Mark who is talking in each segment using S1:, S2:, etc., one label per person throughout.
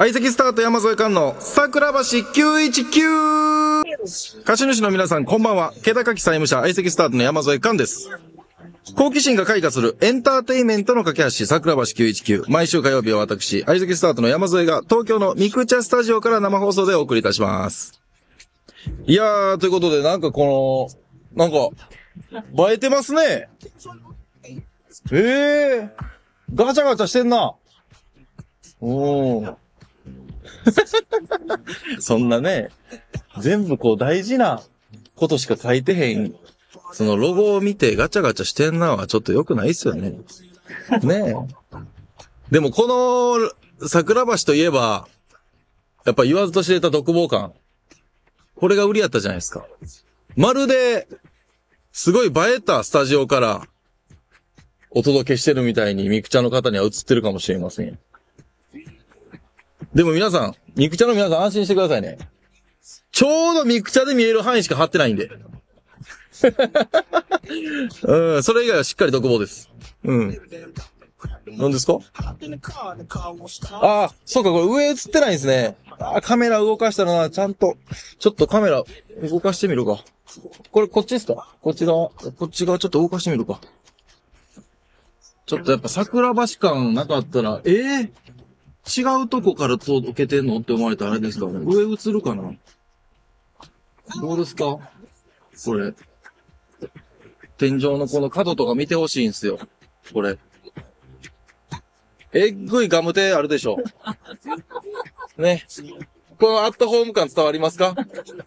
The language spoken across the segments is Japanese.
S1: 相席スタート山添寛の桜橋919。貸主の皆さんこんばんは。気高き債務者相席スタートの山添寛です。好奇心が開花するエンターテインメントの架け橋桜橋919。毎週火曜日は私、相席スタートの山添が東京のミクチャスタジオから生放送でお送りいたします。いやー、ということでなんか映えてますね。ガチャガチャしてんな。そんなね、全部大事なことしか書いてへん。そのロゴを見てガチャガチャしてんなはちょっと良くないっすよね。ねえ。でもこの桜橋といえば、やっぱ言わずと知れた独房感。これが売りやったじゃないですか。まるで、すごい映えたスタジオからお届けしてるみたいにミクチャの方には映ってるかもしれません。でも皆さん、ミクチャの皆さん安心してくださいね。ちょうどミクチャで見える範囲しか貼ってないんで。それ以外はしっかり独房です。何ですか？そうか、これ上映ってないんですね。カメラ動かしたらな、ちゃんと、ちょっとカメラ動かしてみるか。これこっちですか？こっち側ちょっと動かしてみるか。ちょっとやっぱ桜橋感なかったら、違うとこから届けてんのって思われたらあれですかね。上映るかな？どうですか？これ。天井のこの角とか見てほしいんすよ。これ。えっぐいガムテあるでしょ。ね。このアットホーム感伝わりますか？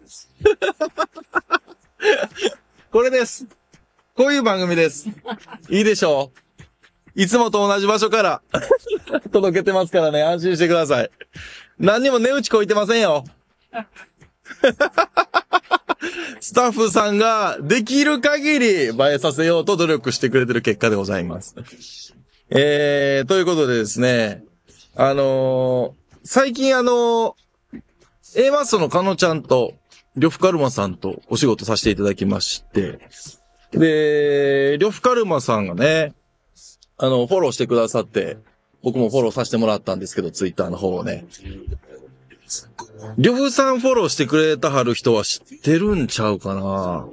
S1: これです。こういう番組です。いいでしょう？いつもと同じ場所から届けてますからね、安心してください。何にも値打ちこいてませんよ。スタッフさんができる限り映えさせようと努力してくれてる結果でございます。ということでですね、最近A マッソのカノちゃんと、呂布カルマさんとお仕事させていただきまして、で、呂布カルマさんがね、フォローしてくださって、僕もフォローさせてもらったんですけど、ツイッターの方をね。呂布さんフォローしてくれたはる人は知ってるんちゃうかな。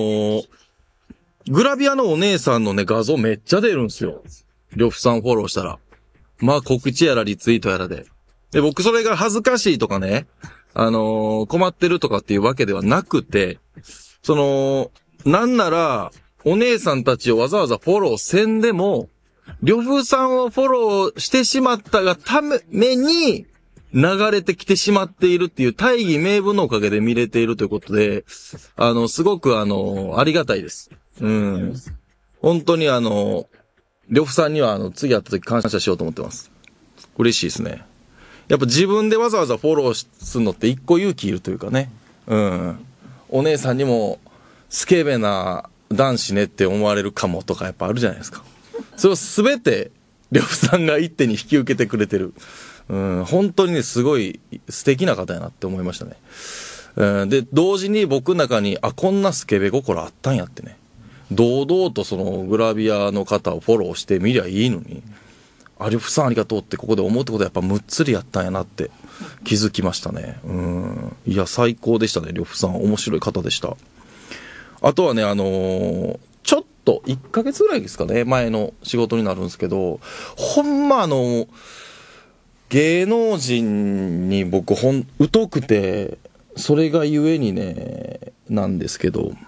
S1: グラビアのお姉さんのね、画像めっちゃ出るんすよ。呂布さんフォローしたら。まあ、告知やらリツイートやらで。で、僕それが恥ずかしいとかね、困ってるとかっていうわけではなくて、なんなら、お姉さんたちをわざわざフォローせんでも、呂布さんをフォローしてしまったがために、流れてきてしまっているっていう大義名分のおかげで見れているということで、すごくありがたいです。本当に呂布さんには次会った時感謝しようと思ってます。嬉しいですね。やっぱ自分でわざわざフォローするのって一個勇気いるというかね。お姉さんにもスケベな男子ねって思われるかもとかやっぱあるじゃないですか。それをすべて呂布さんが一手に引き受けてくれてる。本当にね、すごい素敵な方やなって思いましたね。で、同時に僕の中に、こんなスケベ心あったんやってね。堂々とそのグラビアの方をフォローしてみりゃいいのに、呂布さんありがとうってここで思うってことはやっぱむっつりやったんやなって気づきましたね。いや、最高でしたね、呂布さん。面白い方でした。あとはね、ちょっと1ヶ月ぐらいですかね、前の仕事になるんですけど、ほんま芸能人に僕疎くて、それがゆえにね、なんですけど、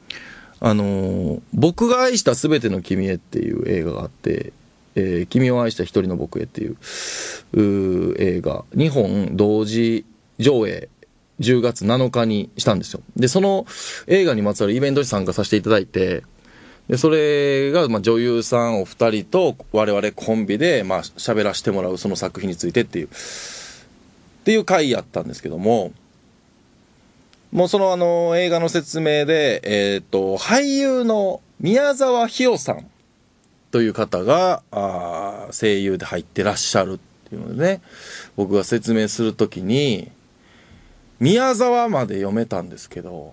S1: 僕が愛したすべての君へっていう映画があって、君を愛した一人の僕へっていう映画、2本同時上映、10月7日にしたんですよ。で、その映画にまつわるイベントに参加させていただいて、で、それが、女優さんお二人と我々コンビで、喋らせてもらうその作品についてっていう回やったんですけども、もうその映画の説明で、俳優の宮沢ひよさんという方が、声優で入ってらっしゃるっていうのでね、僕が説明するときに、宮沢まで読めたんですけど、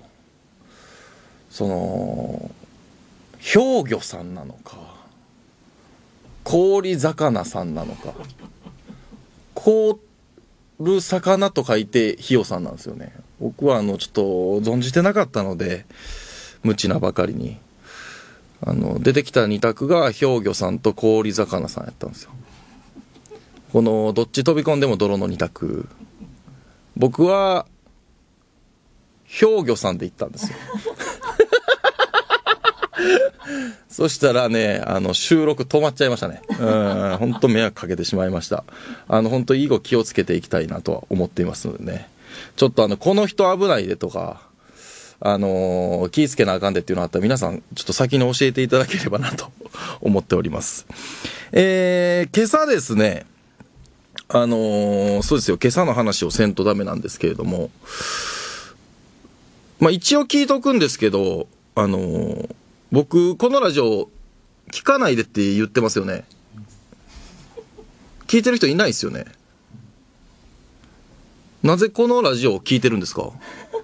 S1: 兵魚さんなのか、氷魚さんなのか、 る魚と書いてひよさんなんですよね。僕はちょっと存じてなかったので、無知なばかりに。出てきた2択が氷魚さんと氷魚さんやったんですよ。このどっち飛び込んでも泥の2択。僕は氷魚さんで行ったんですよ。そしたらね、収録止まっちゃいましたね。本当迷惑かけてしまいました。本当以後気をつけていきたいなとは思っていますのでね。ちょっとこの人危ないでとか、気ぃつけなあかんでっていうのあったら皆さんちょっと先に教えていただければなと思っております。今朝ですね、そうですよ、今朝の話をせんとダメなんですけれども、まあ一応聞いとくんですけど、僕このラジオ聞かないでって言ってますよね。聞いてる人いないですよね。なぜこのラジオを聞いてるんですか？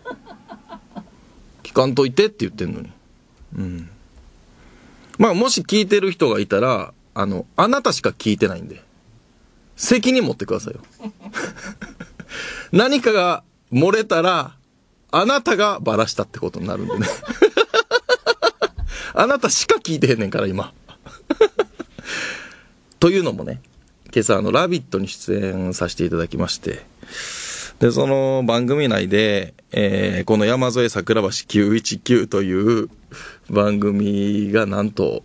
S1: 聞かんといてって言ってんのに。まあもし聞いてる人がいたら、あなたしか聞いてないんで責任持ってくださいよ。何かが漏れたらあなたがバラしたってことになるんでね。あなたしか聞いてへんねんから今。というのもね、今朝ラビットに出演させていただきまして、でその番組内で、この山添桜橋919という番組がなんと、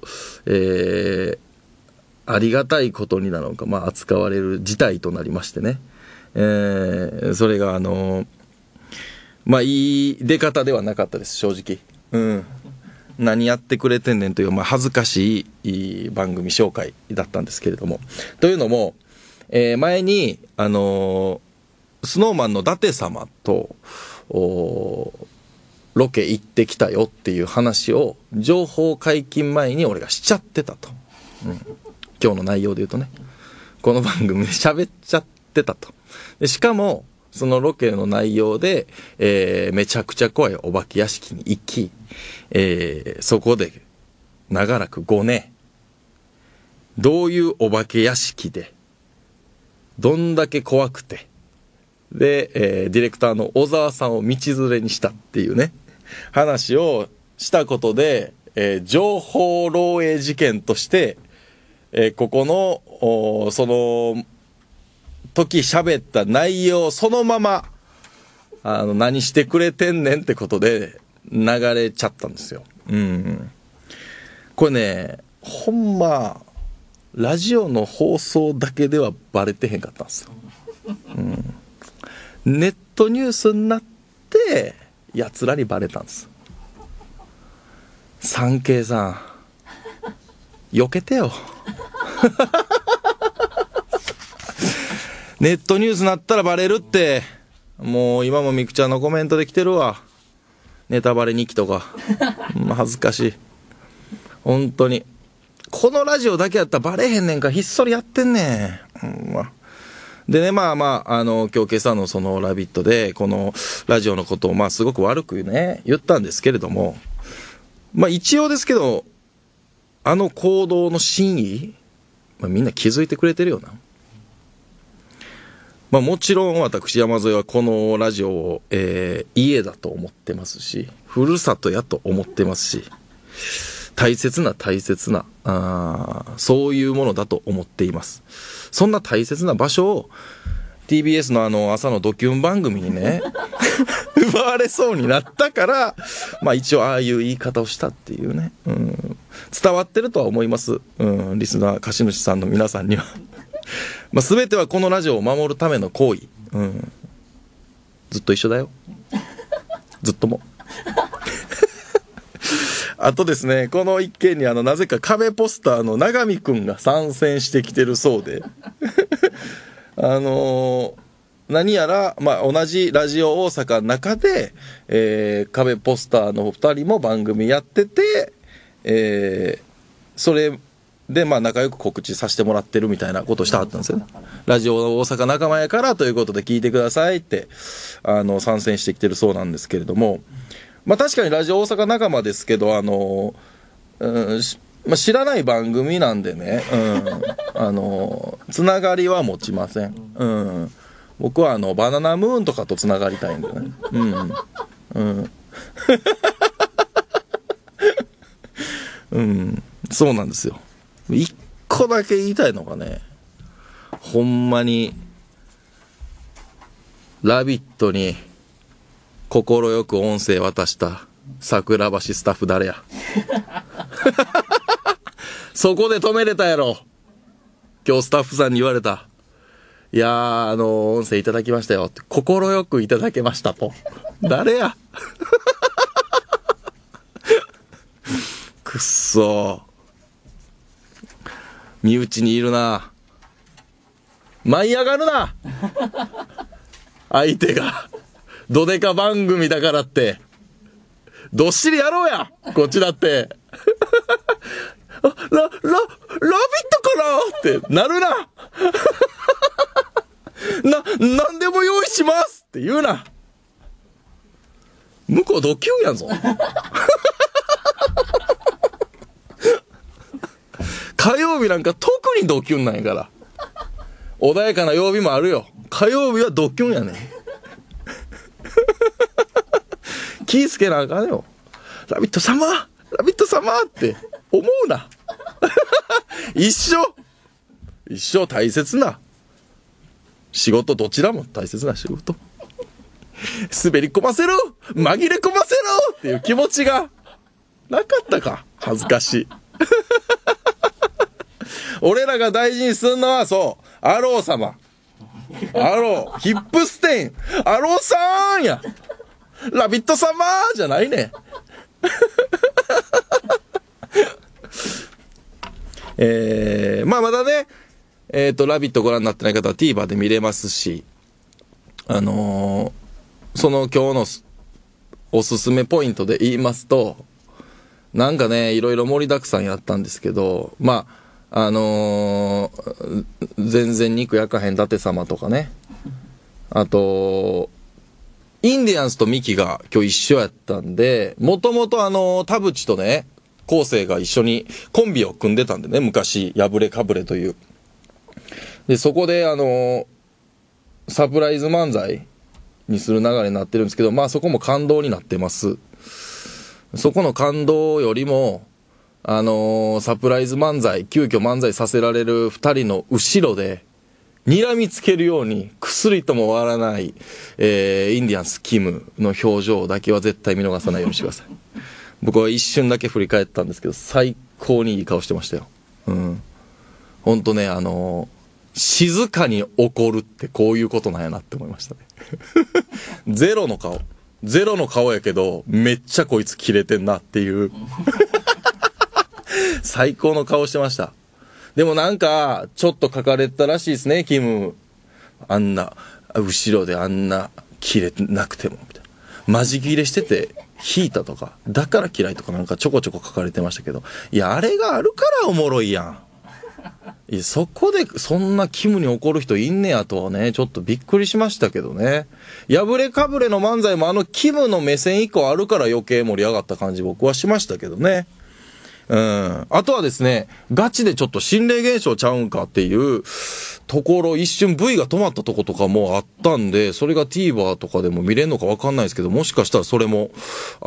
S1: ありがたいことになのか、まあ扱われる事態となりましてね、それがまあいい出方ではなかったです正直。何やってくれてんねんという、まあ、恥ずかしい番組紹介だったんですけれども、というのも、前にSnowMan の舘様とロケ行ってきたよっていう話を情報解禁前に俺がしちゃってたと、今日の内容で言うとね、この番組で喋っちゃってたと。でしかもそのロケの内容で、めちゃくちゃ怖いお化け屋敷に行き、そこで長らく5年どういうお化け屋敷でどんだけ怖くてで、ディレクターの小沢さんを道連れにしたっていうね話をしたことで、情報漏洩事件として、ここのその時喋った内容そのまま何してくれてんねんってことで流れちゃったんですよ。これね、ほんまラジオの放送だけではバレてへんかったんですよ。ネットニュースになってやつらにバレたんです。産経さん避けてよ。ネットニュースなったらバレるって、もう今もみくちゃんのコメントで来てるわ。ネタバレ日記とか。恥ずかしい。本当に。このラジオだけやったらバレへんねんからひっそりやってんねん。でね、まあまあ、今日今朝のそのラビットで、このラジオのことをまあすごく悪くね、言ったんですけれども、まあ一応ですけど、行動の真意、まあ、みんな気づいてくれてるよな。まあ、もちろん私山添はこのラジオを、家だと思ってますし、ふるさとやと思ってますし、大切なそういうものだと思っています。そんな大切な場所を TBS の朝のドキュン番組にね奪われそうになったから、まあ一応ああいう言い方をしたっていうね、伝わってるとは思います、リスナー貸主さんの皆さんには。まあ全てはこのラジオを守るための行為、ずっと一緒だよ、ずっとも。あとですね、この一件になぜか壁ポスターの永見くんが参戦してきてるそうで何やら、まあ、同じラジオ大阪の中で、壁ポスターの2人も番組やってて、それでまあ仲良く告知させてもらってるみたいなことをしてはったんですよね。ラジオ大阪仲間やからということで聞いてくださいって参戦してきてるそうなんですけれども、まあ確かにラジオ大阪仲間ですけどまあ、知らない番組なんでね、つながりは持ちません。 僕はバナナムーンとかと繋がりたいんだよね。うん。うん。うん。そうなんですよ。一個だけ言いたいのがね、ほんまに、ラビットに、心よく音声渡した桜橋スタッフ誰や。そこで止めれたやろ。今日スタッフさんに言われた。いやー、音声いただきましたよって。心よくいただけましたと。誰や。くっそー。身内にいるな。舞い上がるな。相手が。ドデカ番組だからって。どっしりやろうや。こっちだって。ラビットかなってなるな。なんでも用意しますって言うな。向こうドキュンやんぞ。火曜日なんか特にドキュンなんやから。穏やかな曜日もあるよ。火曜日はドキュンやねん。気ぃつけなあかんよ。ラビット様って思うな。一生大切な仕事、どちらも大切な仕事。滑り込ませろ、紛れ込ませろっていう気持ちがなかったか。恥ずかしい。俺らが大事にするのはそう、アロー様。アロー、ヒップステイン、アローさーんや。ラビット様じゃないね。まあまだね、ラビットご覧になってない方は TVer で見れますし、その今日のおすすめポイントで言いますと、なんかね、いろいろ盛りだくさんやったんですけど、まあ、全然肉焼かへん伊達様とかね、あと、インディアンスとミキが今日一緒やったんで、もともと田淵とね、昴生が一緒にコンビを組んでたんでね、昔、やぶれかぶれという。で、そこでサプライズ漫才にする流れになってるんですけど、まあそこも感動になってます。そこの感動よりも、サプライズ漫才、急遽漫才させられる二人の後ろで、睨みつけるように薬とも終わらない、インディアンスキムの表情だけは絶対見逃さないようにしてください。僕は一瞬だけ振り返ったんですけど、最高にいい顔してましたよ。うん。ほんとね、静かに怒るってこういうことなんやなって思いましたね。ゼロの顔やけど、めっちゃこいつキレてんなっていう。最高の顔してました。でもなんか、ちょっと書かれてたらしいですね、キム。あんな、後ろであんな、キレなくても、みたいな。マジ切れしてて、引いたとか、だから嫌いとかなんかちょこちょこ書かれてましたけど、いや、あれがあるからおもろいやん。いや、そこで、そんなキムに怒る人いんねやとはね、ちょっとびっくりしましたけどね。破れかぶれの漫才もキムの目線以降あるから余計盛り上がった感じ僕はしましたけどね。うん。あとはですね、ガチでちょっと心霊現象ちゃうんかっていうところ、一瞬 V が止まったとことかもあったんで、それが TVer とかでも見れんのかわかんないですけど、もしかしたらそれも、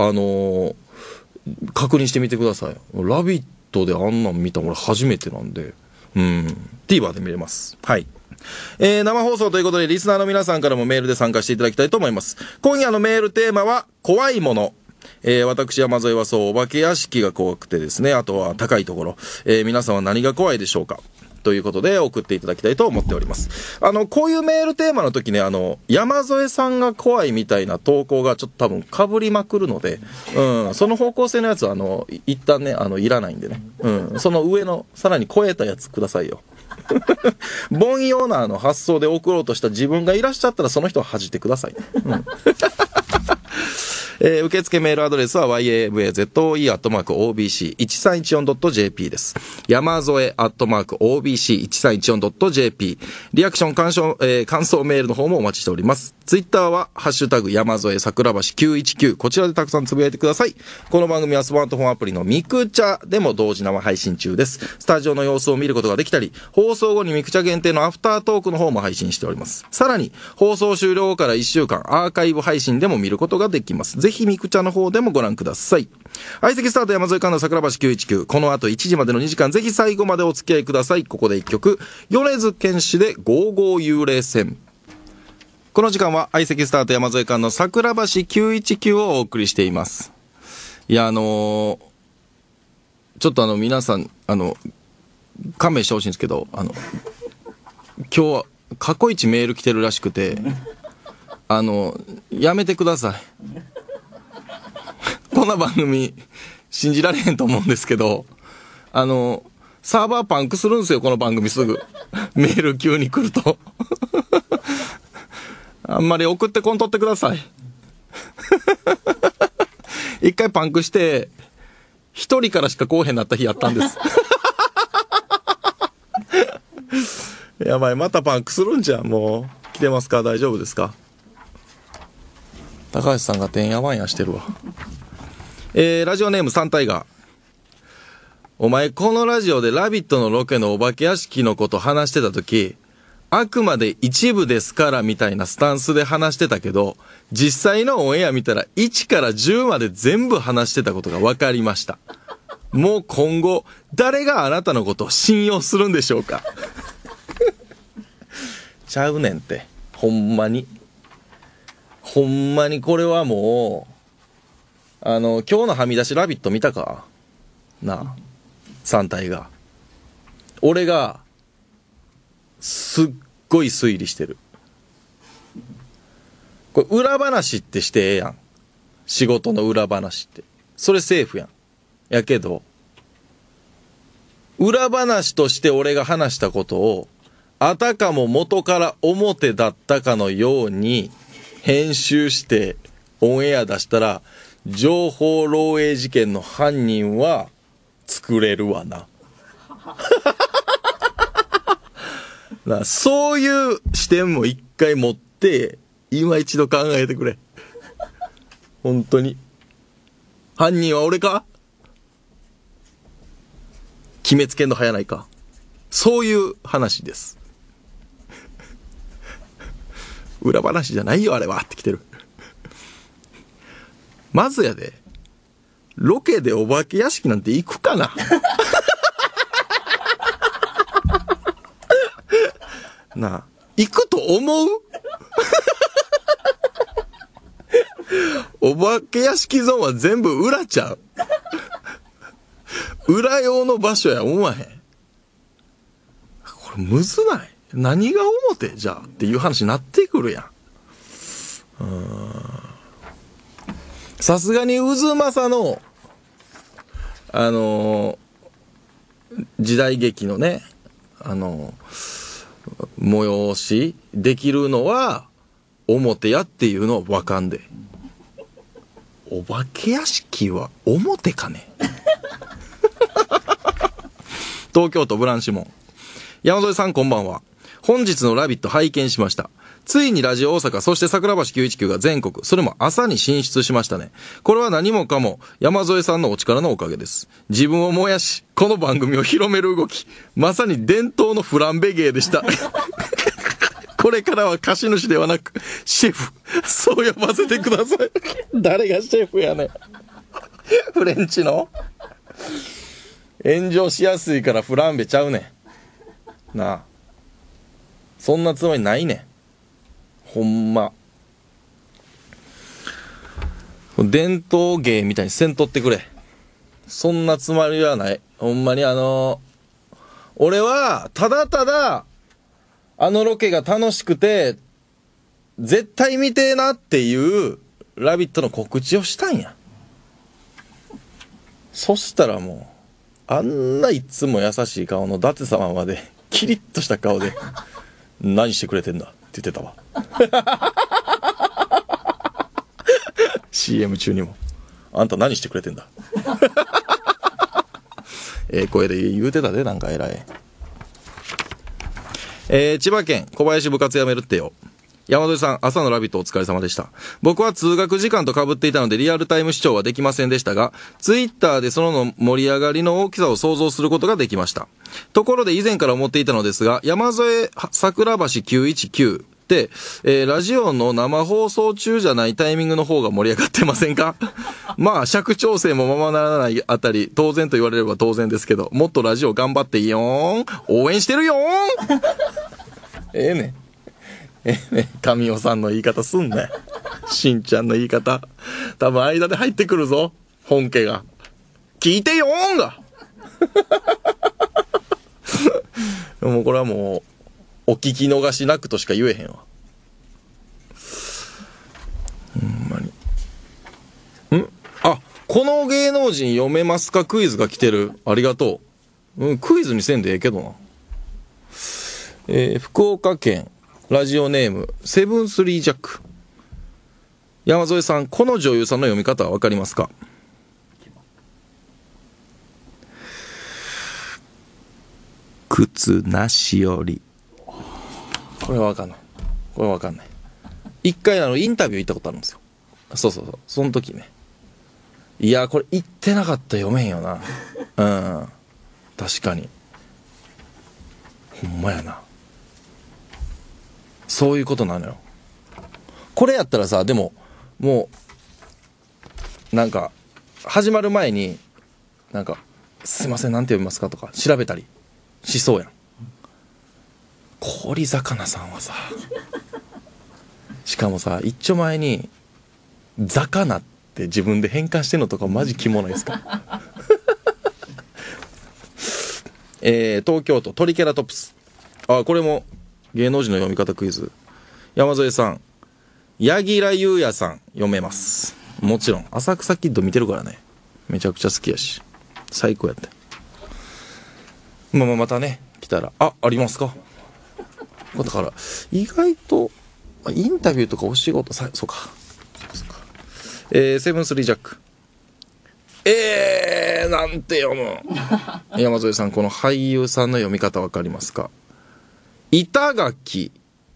S1: 確認してみてください。ラビットであんなん見たの俺初めてなんで、TVer で見れます。はい。生放送ということで、リスナーの皆さんからもメールで参加していただきたいと思います。今夜のメールテーマは、怖いもの。私山添はそう、お化け屋敷が怖くてですね、あとは高いところ、皆さんは何が怖いでしょうかということで送っていただきたいと思っております。こういうメールテーマの時ね、山添さんが怖いみたいな投稿がちょっと多分被りまくるので、その方向性のやつは一旦ね、いらないんでね、その上の、さらに超えたやつくださいよ。凡庸な発想で送ろうとした自分がいらっしゃったらその人は恥じてください。 受付メールアドレスは yamazoe@obc1314.jp です。山添@obc1314.jp。リアクション感想メールの方もお待ちしております。ツイッターはハッシュタグ山添桜橋919、こちらでたくさんつぶやいてください。この番組はスマートフォンアプリのミクチャでも同時生配信中です。スタジオの様子を見ることができたり、放送後にミクチャ限定のアフタートークの方も配信しております。さらに放送終了後から1週間アーカイブ配信でも見ることができます。ぜひミクチャの方でもご覧ください。相席スタート山添寛の桜橋919、この後1時までの2時間、ぜひ最後までお付き合いください。ここで1曲、米津玄師で55幽霊船。この時間は相席スタート山添寛の桜橋919をお送りしています。いやちょっと皆さん勘弁してほしいんですけど今日は過去一メール来てるらしくてやめてください。こんな番組信じられへんと思うんですけどサーバーパンクするんですよ、この番組すぐメール急に来るとあんまり送ってこんとってください一回パンクして一人からしか来おへんなった日やったんですやばい、またパンクするんじゃん。もう来てますか、大丈夫ですか。高橋さんがてんやわんやしてるわ。ラジオネームサンタイガー。お前このラジオでラビットのロケのお化け屋敷のこと話してた時、あくまで一部ですからみたいなスタンスで話してたけど、実際のオンエア見たら1から10まで全部話してたことが分かりました。もう今後誰があなたのことを信用するんでしょうかちゃうねんって、ほんまにこれはもう今日のはみ出しラビット見たかなあ、3体が俺がすっごい推理してる。これ裏話ってしてええやん、仕事の裏話ってそれセーフやん。やけど裏話として俺が話したことをあたかも元から表だったかのように編集してオンエア出したら、情報漏洩事件の犯人は作れるわなそういう視点も一回持って今一度考えてくれ。本当に犯人は俺か、決めつけんの早ないか、そういう話です。裏話じゃないよあれはって来てる。まずやで、ロケでお化け屋敷なんて行くかななあ、行くと思うお化け屋敷ゾーンは全部裏ちゃう裏用の場所や思わへん。これむずない？何が表じゃっていう話になってくるやん。さすがに渦政の時代劇のね催しできるのは表やっていうのはわかんで、お化け屋敷は表かね東京都ブランシモン。山添さんこんばんは。本日のラビット拝見しました。ついにラジオ大阪、そして桜橋919が全国、それも朝に進出しましたね。これは何もかも山添さんのお力のおかげです。自分を燃やし、この番組を広める動き、まさに伝統のフランベ芸でした。これからは貸し主ではなく、シェフ、そう呼ばせてください。誰がシェフやねん。フレンチの炎上しやすいからフランベちゃうねん。なあ。そんなつもりないねん。ほんま。伝統芸みたいにせんとってくれ。そんなつもりはない。ほんまに俺は、ただただ、ロケが楽しくて、絶対見てえなっていう、ラビットの告知をしたんや。そしたらもう、あんないつも優しい顔の伊達様まで、キリッとした顔で、何してくれてんだって言ってたわ。 CM 中にも。あんた何してくれてんだ。声で言うてたで、なんか偉い。千葉県、小林部活やめるってよ。山添さん、朝のラビットお疲れ様でした。僕は通学時間と被っていたのでリアルタイム視聴はできませんでしたが、ツイッターでその盛り上がりの大きさを想像することができました。ところで以前から思っていたのですが、山添桜橋919って、ラジオの生放送中じゃないタイミングの方が盛り上がってませんか？まあ、尺調整もままならないあたり、当然と言われれば当然ですけど、もっとラジオ頑張っていいよーん。応援してるよーん。ええね。神尾さんの言い方すんね。しんちゃんの言い方。多分間で入ってくるぞ。本家が。聞いてよーんが。もうこれはもう、お聞き逃しなくとしか言えへんわ。ほんまに。あ、この芸能人読めますかクイズが来てる。ありがとう。クイズにせんでええけどな。福岡県。ラジオネーム、セブンスリージャック。山添さん、この女優さんの読み方はわかりますか？靴なしより。これはわかんない。これはわかんない。一回インタビュー行ったことあるんですよ。そう。その時ね。いや、これ言ってなかったら読めんよな。うん。確かに。ほんまやな。そういうことなのよ。これやったらさ、でも、もう、なんか、始まる前に、なんか、すいません、なんて読みますかとか、調べたりしそうやん。氷魚さんはさ、しかもさ、一丁前に、魚って自分で変換してんのとかマジキモないですか？東京都トリケラトプス。あ、これも芸能人の読み方クイズ。山添さん、柳楽優弥さん読めます。もちろん浅草キッド見てるからね。めちゃくちゃ好きやし最高やって。またね来たらありますか。だから意外とインタビューとかお仕事そうか。セブンスリージャック。なんて読む。山添さん、この俳優さんの読み方わかりますか？板垣。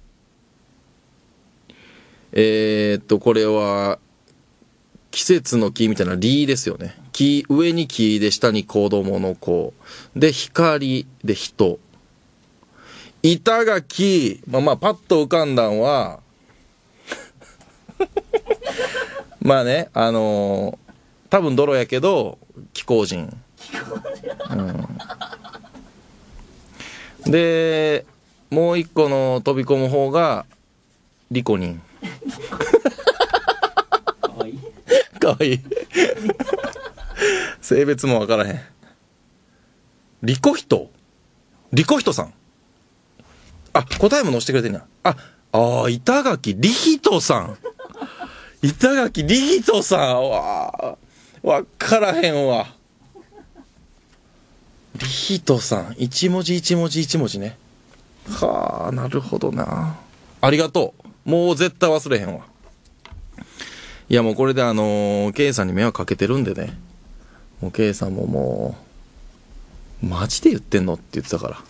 S1: これは季節の木みたいなリですよね。木、上に木で下に子供の子で光で人。板垣、パッと浮かんだんはまあね、多分泥やけど気候人、でもう一個の飛び込む方がリコニン。かわいい。性別もわからへん。リコヒトさん。答えも載せてくれてんな。板垣リヒトさん。板垣リヒトさん。わからへんわ。リヒトさん。一文字ね。はあ、なるほどな。ありがとう。もう絶対忘れへんわ。いやもうこれでK さんに迷惑かけてるんでね。もう K さんももうマジで言ってんのって言ってたから。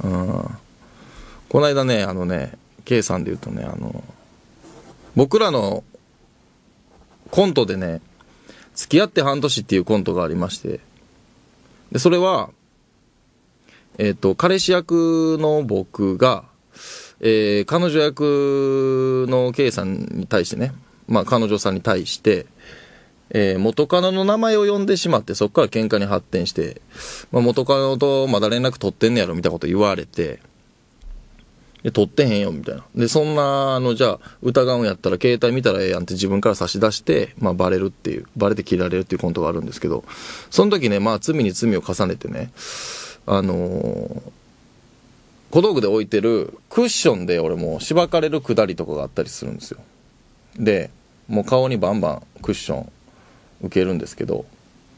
S1: この間ねK さんで言うとね僕らのコントでね付き合って半年っていうコントがありまして、でそれは彼氏役の僕が、彼女役の K さんに対してね、彼女さんに対して、元カノの名前を呼んでしまって、そこから喧嘩に発展して、元カノとまだ連絡取ってんねやろみたいなこと言われて、で取ってへんよみたいな。でそんなじゃあ疑うんやったら携帯見たらええやんって自分から差し出して、バレて切られるっていうコントがあるんですけど、その時ね罪に罪を重ねてね、小道具で置いてるクッションで俺もしばかれるくだりとかがあったりするんですよ。でもう顔にバンバンクッション受けるんですけど、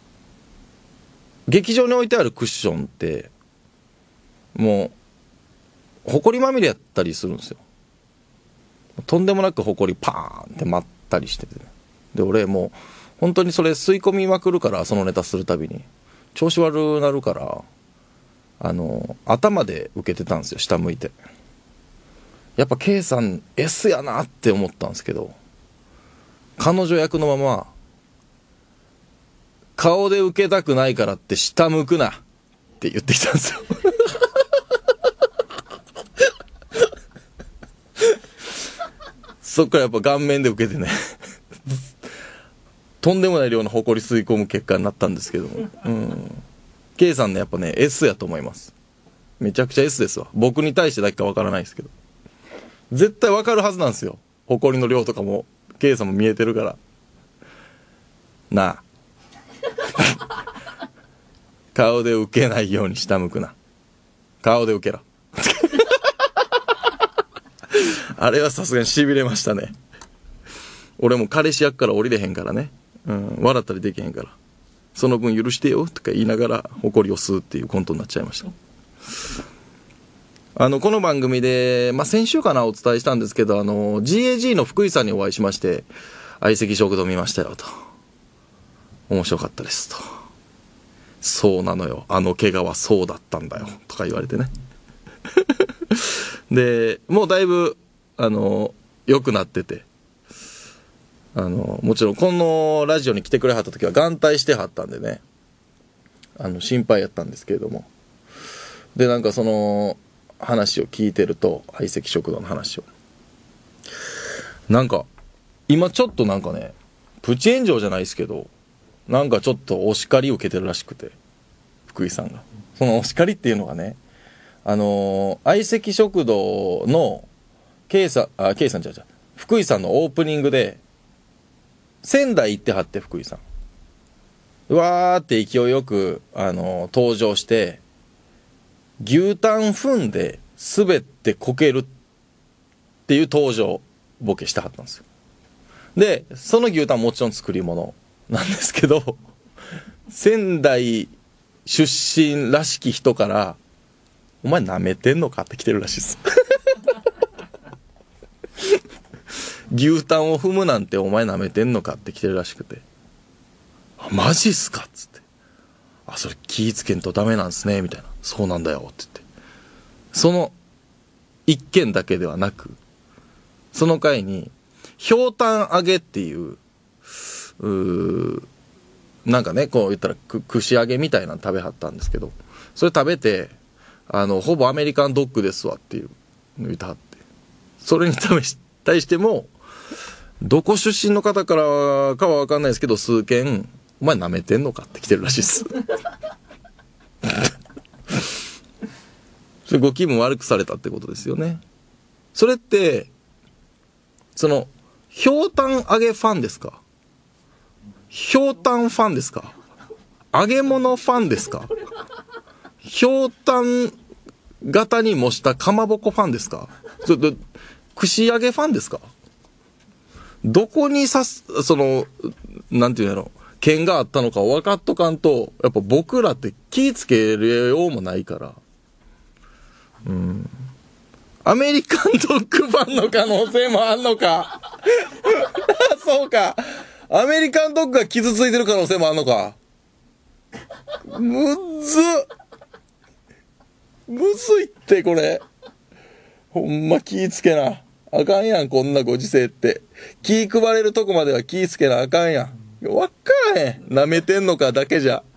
S1: 劇場に置いてあるクッションってもう埃まみれやったりするんですよ。とんでもなく埃パーンって舞ったりしてて、ね、 で、俺もう、本当にそれ吸い込みまくるから、そのネタするたびに。調子悪なるから、頭で受けてたんですよ、下向いて。やっぱ K さん S やなって思ったんですけど、彼女役のまま、顔で受けたくないからって下向くなって言ってきたんですよ。そっからやっぱ顔面で受けてねとんでもない量の埃吸い込む結果になったんですけども、K さんねやっぱね S やと思います。めちゃくちゃ S ですわ。僕に対してだけかわからないですけど、絶対わかるはずなんですよ。埃の量とかも K さんも見えてるからなあ顔で受けないように下向くな、顔で受けろあれはさすがに痺れましたね。俺も彼氏役から降りれへんからね、笑ったりできへんから、その分許してよとか言いながら誇りを吸うっていうコントになっちゃいました。この番組で、先週かなお伝えしたんですけど、GAG の福井さんにお会いしまして、相席食堂見ましたよと。面白かったですと。そうなのよ。怪我はそうだったんだよ。とか言われてね。で、もうだいぶ、良くなってて、もちろんこのラジオに来てくれはった時は眼帯してはったんでね、心配やったんですけれども。で、なんかその話を聞いてると、相席食堂の話を。なんか、今ちょっとなんかね、プチ炎上じゃないですけど、なんかちょっとお叱り受けてるらしくて、福井さんが。そのお叱りっていうのがね、相席食堂のKさんじゃ福井さんのオープニングで、仙台行ってはって福井さん。うわーって勢いよく、登場して、牛タン踏んで滑ってこけるっていう登場ボケしてはったんですよ。で、その牛タンもちろん作り物なんですけど、仙台出身らしき人から、お前舐めてんのかって来てるらしいです。牛タンを踏むなんてお前舐めてんのかって来てるらしくて。あ、マジっすかっつって。あ、それ気ぃつけんとダメなんすねみたいな。そうなんだよって言って。その一件だけではなく、その回に、ひょうたん揚げっていう、なんかね、こう言ったら串揚げみたいなの食べはったんですけど、それ食べて、ほぼアメリカンドッグですわっていうの言ってはって。それに対しても、どこ出身の方からかはわかんないですけど、数件、お前舐めてんのかって来てるらしいです。それご気分悪くされたってことですよね。それって、ひょうたん揚げファンですか？ひょうたんファンですか？揚げ物ファンですか？ひょうたん型に模したかまぼこファンですか？串揚げファンですか？どこになんていうんやろ、剣があったのか分かっとかんと、やっぱ僕らって気ぃつけるようもないから。アメリカンドッグファンの可能性もあんのか。そうか。アメリカンドッグが傷ついてる可能性もあんのか。むずいってこれ。ほんま気ぃつけな。あかんやん、こんなご時世って。気配れるとこまでは気ぃつけなあかんやん。わからへん。舐めてんのかだけじゃ。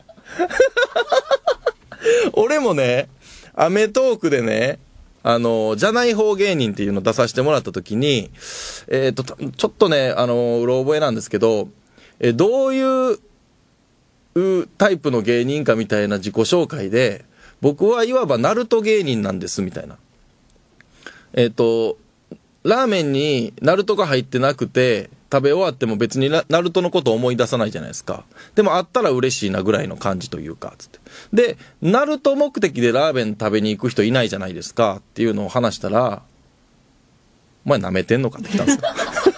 S1: 俺もね、アメトークでね、じゃない方芸人っていうのを出させてもらったときに、ちょっとね、うろ覚えなんですけど、どういうタイプの芸人かみたいな自己紹介で、僕はいわばナルト芸人なんですみたいな。ラーメンにナルトが入ってなくて、食べ終わっても別にナルトのことを思い出さないじゃないですか。でもあったら嬉しいなぐらいの感じというか、つって。で、ナルト目的でラーメン食べに行く人いないじゃないですかっていうのを話したら、お前舐めてんのかって来たんですよ。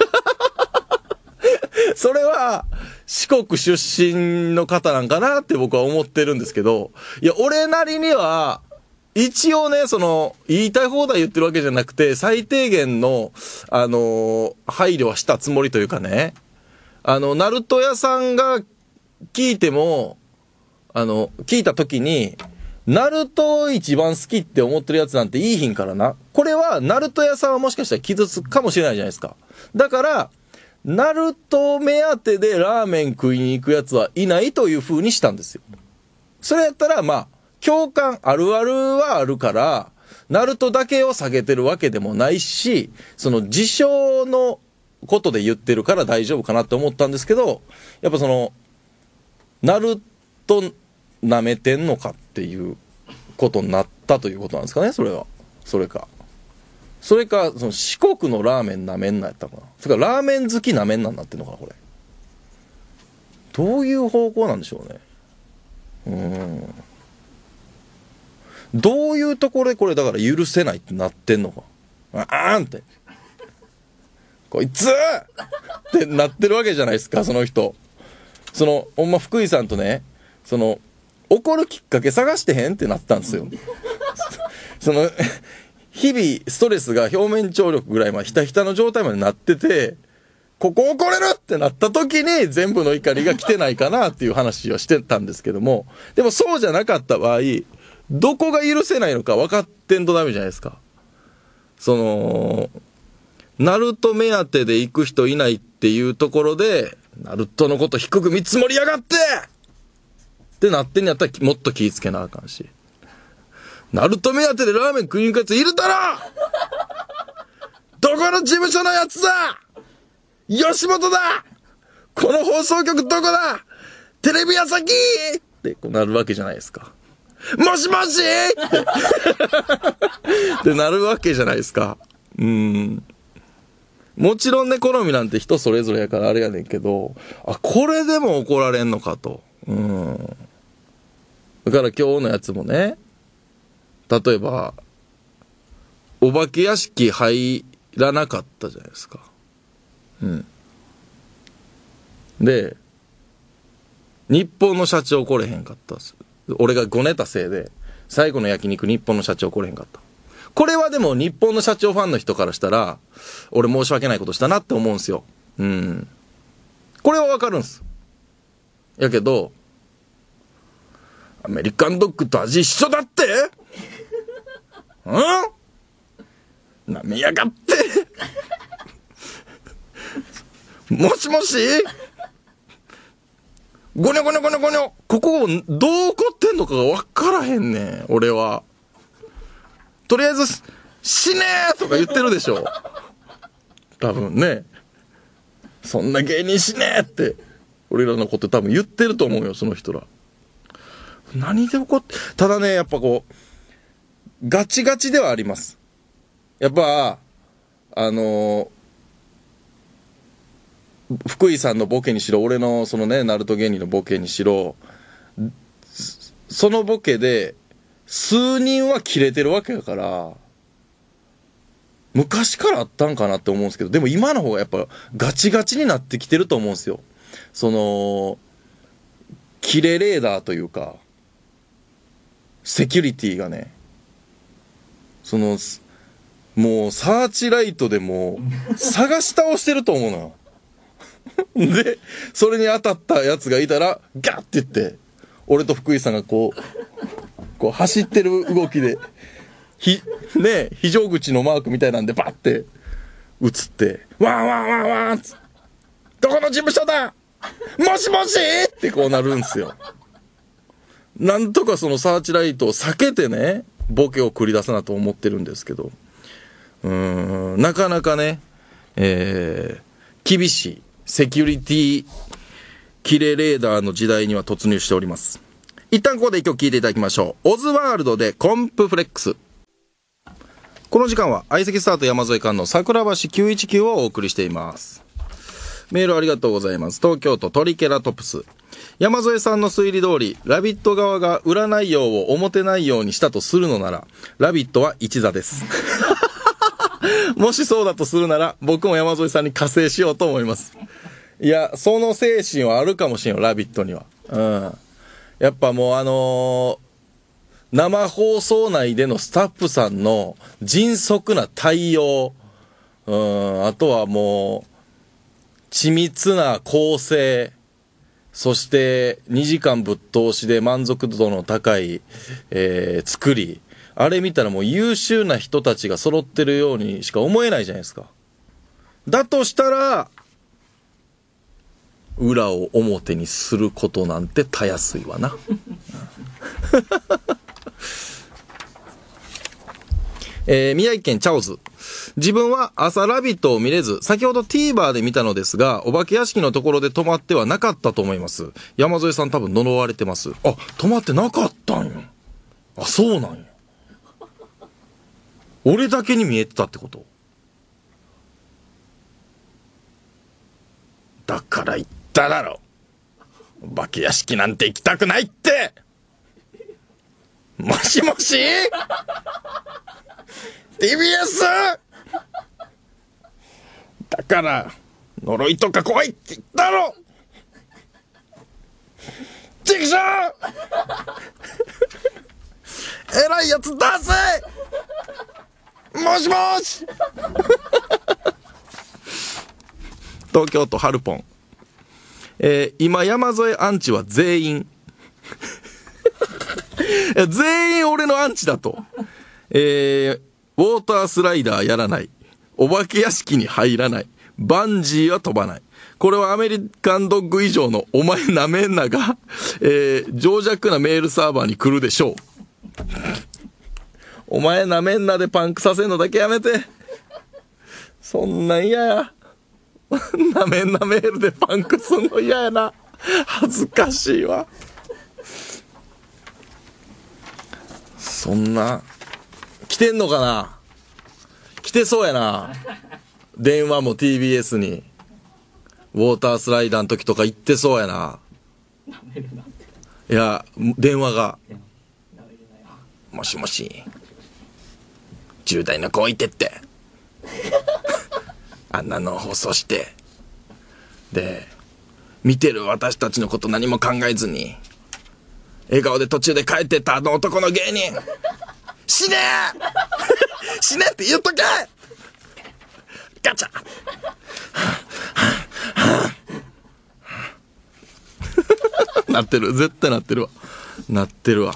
S1: それは四国出身の方なんかなって僕は思ってるんですけど、いや、俺なりには、一応ね、言いたい放題言ってるわけじゃなくて、最低限の、配慮はしたつもりというかね、 ナルト屋さんが聞いても、聞いた時に、ナルト一番好きって思ってるやつなんていいひんからな。これは、ナルト屋さんはもしかしたら傷つくかもしれないじゃないですか。だから、ナルト目当てでラーメン食いに行くやつはいないという風にしたんですよ。それやったら、まあ、共感あるあるはあるから、ナルトだけを下げてるわけでもないし、その自称のことで言ってるから大丈夫かなって思ったんですけど、やっぱその、ナルト舐めてんのかっていうことになったということなんですかね、それは。それか、その四国のラーメン舐めんなやったかな。それからラーメン好き舐めんなになってんのかな、これ。どういう方向なんでしょうね。どういうところでこれだから許せないってなってんのか。あーんって。こいつってなってるわけじゃないですか、その人。ほんま福井さんとね、怒るきっかけ探してへんってなったんですよ。日々ストレスが表面張力ぐらいまでひたひたの状態までなってて、ここ怒れるってなった時に全部の怒りが来てないかなっていう話はしてたんですけども、でもそうじゃなかった場合、どこが許せないのか分かってんとダメじゃないですか。ナルト目当てで行く人いないっていうところで、ナルトのこと低く見積もりやがってってなってんやったらもっと気ぃつけなあかんし。ナルト目当てでラーメン食いに行くやついるだろどこの事務所のやつだ吉本だこの放送局どこだテレビ朝日ってこうなるわけじゃないですか。もしもしってなるわけじゃないですか。もちろんね、好みなんて人それぞれやからあれやねんけど、これでも怒られんのかと。だから今日のやつもね、例えば、お化け屋敷入らなかったじゃないですか。で、日本の社長来れへんかったっす。俺がごねたせいで、最後の焼肉日本の社長来れへんかった。これはでも日本の社長ファンの人からしたら、俺申し訳ないことしたなって思うんすよ。これはわかるんす。やけど、アメリカンドッグと味一緒だってなめやがってもしもしゴニョゴニョゴニョゴニョここどう怒ってんのかが分からへんねん俺は。とりあえず死ねーとか言ってるでしょ多分ね。そんな芸人死ねーって俺らのこと多分言ってると思うよその人ら。何で怒って、ただねやっぱこうガチガチではあります。やっぱ福井さんのボケにしろ、俺のそのねナルト芸人のボケにしろ、そのボケで数人はキレてるわけだから、昔からあったんかなって思うんですけど、でも今の方がやっぱガチガチになってきてると思うんですよ。キレレーダーというかセキュリティがね、もうサーチライトでもう探し倒してると思うのよでそれに当たったやつがいたらガッて言って俺と福井さんがこう走ってる動きで非常口のマークみたいなんでバッて映ってワンワンワンワンどこの事務所だもしもしってこうなるんすよ。なんとかそのサーチライトを避けてねボケを繰り出さなと思ってるんですけど、なかなかね、厳しいセキュリティキレレーダーの時代には突入しております。一旦ここで一曲聴いていただきましょう。オズワールドでコンプフレックス。この時間は相席スタート山添館の桜橋919をお送りしています。メールありがとうございます。東京都トリケラトプス。山添さんの推理通り、ラビット側が裏内容を表内容にしたとするのなら、ラビットは一座です。もしそうだとするなら、僕も山添さんに加勢しようと思います。いや、その精神はあるかもしれんよ、ラビットには。やっぱもう生放送内でのスタッフさんの迅速な対応、あとはもう、 緻密な構成、そして2時間ぶっ通しで満足度の高い、作り、あれ見たらもう優秀な人たちが揃ってるようにしか思えないじゃないですか。だとしたら裏を表にすることなんてたやすいわな。宮城県チャオズ。自分は朝ラビットを見れず、先ほど TVer で見たのですが、お化け屋敷のところで止まってはなかったと思います。山添さん多分呪われてます。あ、止まってなかったんよ。あ、そうなんや。俺だけに見えてたってこと？だから言っただろ。お化け屋敷なんて行きたくないって。もしもしTBS だから呪いとか怖いって言ったろ。チクショー偉いやつ出せ。もしもし東京都ハルポン。今山添アンチは全員全員俺のアンチだと。ウォータースライダーやらない、お化け屋敷に入らない、バンジーは飛ばない。これはアメリカンドッグ以上のお前なめんなが、情弱なメールサーバーに来るでしょう。お前なめんなでパンクさせんのだけやめて。そんなん嫌や。なめんなメールでパンクすんの嫌やな。恥ずかしいわ。そんな来てんのかな。来てそうやな。電話も TBS にウォータースライダーの時とか行ってそうやな。いや電話がもしもし10代の子置いてってあんなの放送してで見てる私たちのこと何も考えずに笑顔で途中で帰ってったあの男の芸人死ねー死ねって言っとけガチャなってる、絶対なってるわ。なってるわ。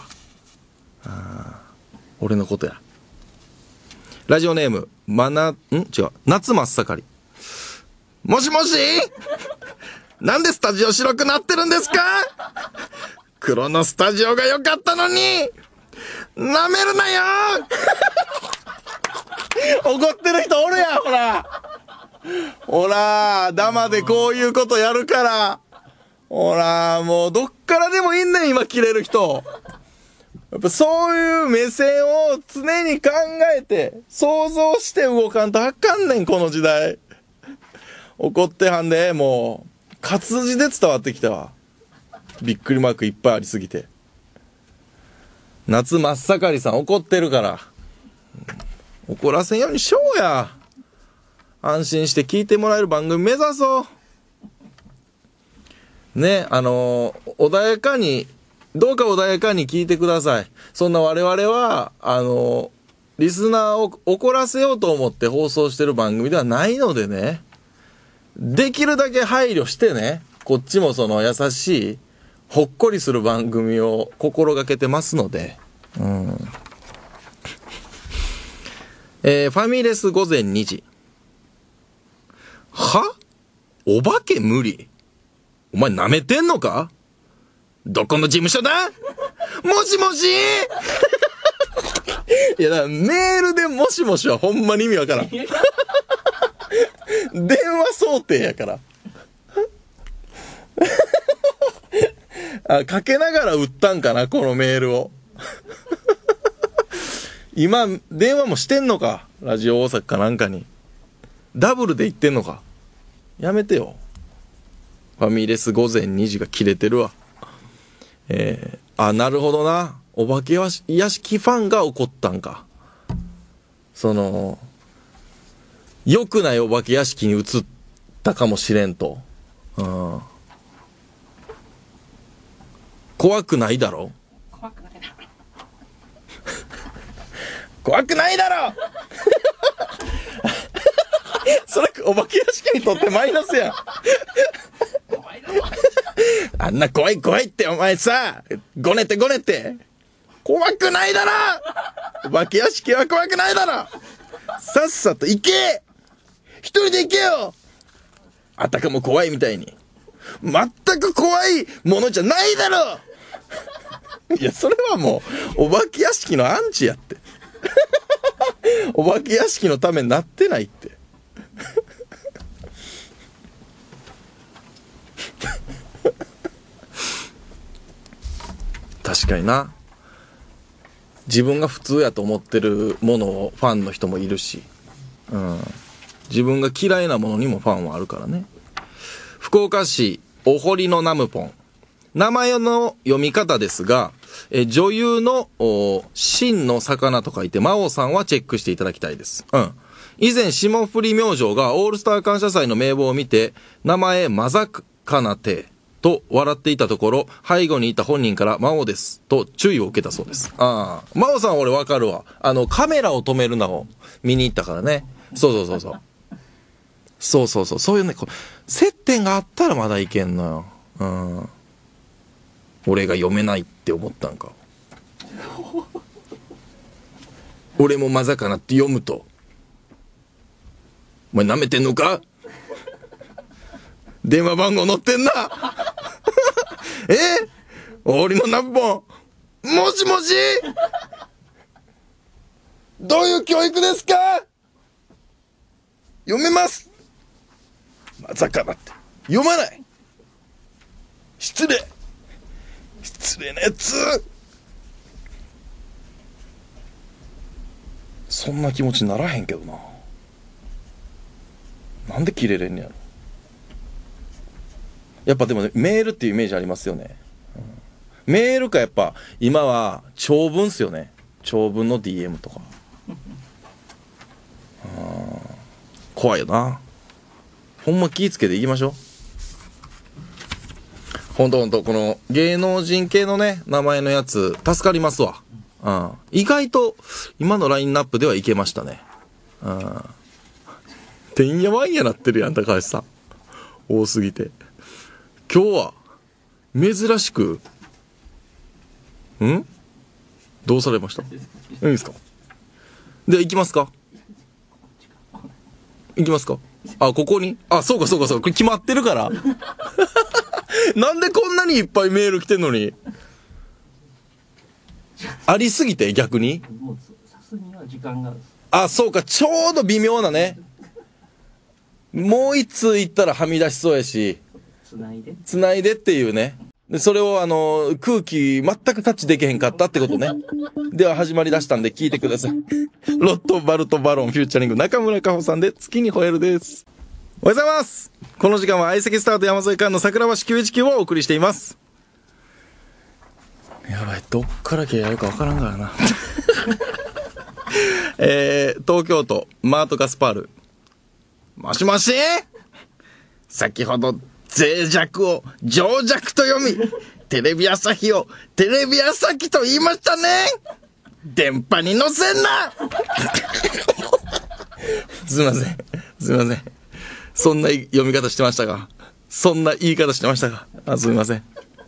S1: 俺のことや。ラジオネーム違う、夏真っ盛り。もしもしなんでスタジオ白くなってるんですか。黒のスタジオが良かったのになめるなよ怒ってる人おるやん。ほらほらダマでこういうことやるから。ほらもうどっからでもいんねん今キレる人。やっぱそういう目線を常に考えて想像して動かんとあかんねんこの時代。怒ってはんでもう活字で伝わってきたわ。びっくりマークいっぱいありすぎて。夏真っ盛りさん怒ってるから怒らせんようにしようや。安心して聞いてもらえる番組目指そうね。穏やかにどうか穏やかに聞いてください。そんな我々はリスナーを怒らせようと思って放送してる番組ではないのでね。できるだけ配慮してね、こっちもその優しいほっこりする番組を心がけてますので、ファミレス午前2時。は？お化け無理？お前舐めてんのか？どこの事務所だ？もしもしいやだからメールでもしもしはほんまに意味わからん電話想定やからかけながら打ったんかなこのメールを今電話もしてんのかラジオ大阪かなんかにダブルで言ってんのか。やめてよ。ファミレス午前2時が切れてるわ。なるほどな。お化け屋敷ファンが怒ったんか。その良くないお化け屋敷に移ったかもしれんと。怖くないだろ。怖くないだろ怖くないだろそれ、お化け屋敷にとってマイナスやん。あんな怖い怖いってお前さ、ごねてごねて。怖くないだろ。お化け屋敷は怖くないだろ。さっさと行け。一人で行けよ。あたかも怖いみたいに。全く怖いものじゃないだろ。いや、それはもう、お化け屋敷のアンチやって。お化け屋敷のためになってないって。確かにな。自分が普通やと思ってるものをファンの人もいるし、うん、自分が嫌いなものにもファンはあるからね。福岡市お堀のナムポン。名前の読み方ですが、女優の真の魚と書いて真央さんはチェックしていただきたいです。うん。以前霜降り明星がオールスター感謝祭の名簿を見て、名前まざかなてと笑っていたところ、背後にいた本人から真央ですと注意を受けたそうです。ああ、真央さん俺わかるわ。カメラを止めるなを見に行ったからね。そうそうそうそう。そうそうそう。そういうね、接点があったらまだいけんのよ。うん。俺が読めないって思ったんか。俺もまざかなって読むと。お前舐めてんのか？電話番号載ってんな。俺の何本。もしもし、どういう教育ですか？読めます。まさかなって読まない。失礼なやつ。そんな気持ちにならへんけどな。なんでキレれんねやろ。やっぱでもね、メールっていうイメージありますよね、うん、メールかやっぱ今は長文っすよね。長文の DM とか怖いよな。ほんま気ぃつけていきましょう。ほんとこの芸能人系のね名前のやつ助かりますわ、うん、意外と今のラインナップではいけましたね。うん、てんやわんやなってるやん高橋さん。多すぎて今日は珍しくどうされました？いいですか？で行きますか？行きますか？あ、ここに？あ、そうかこれ決まってるからなんでこんなにいっぱいメール来てんのに。ありすぎて逆にもうさすには時間が。あ、そうか、ちょうど微妙なね。もう一通行ったらはみ出しそうやし、つないでっていうね。でそれを空気全くタッチできへんかったってことね。では始まりだしたんで聞いてください。ロットバルトバロンフューチャリング中村佳穂さんで月に吠えるです。おはようございます。この時間は相席スタート山添館の桜橋919をお送りしています。やばい、どっから消えるかわからんからな東京都マートガスパール。もしもし、先ほど脆弱を情弱と読み、テレビ朝日をテレビ朝日と言いましたね。電波に乗せんなすいません。そんな読み方してましたか？そんな言い方してましたか？すみません。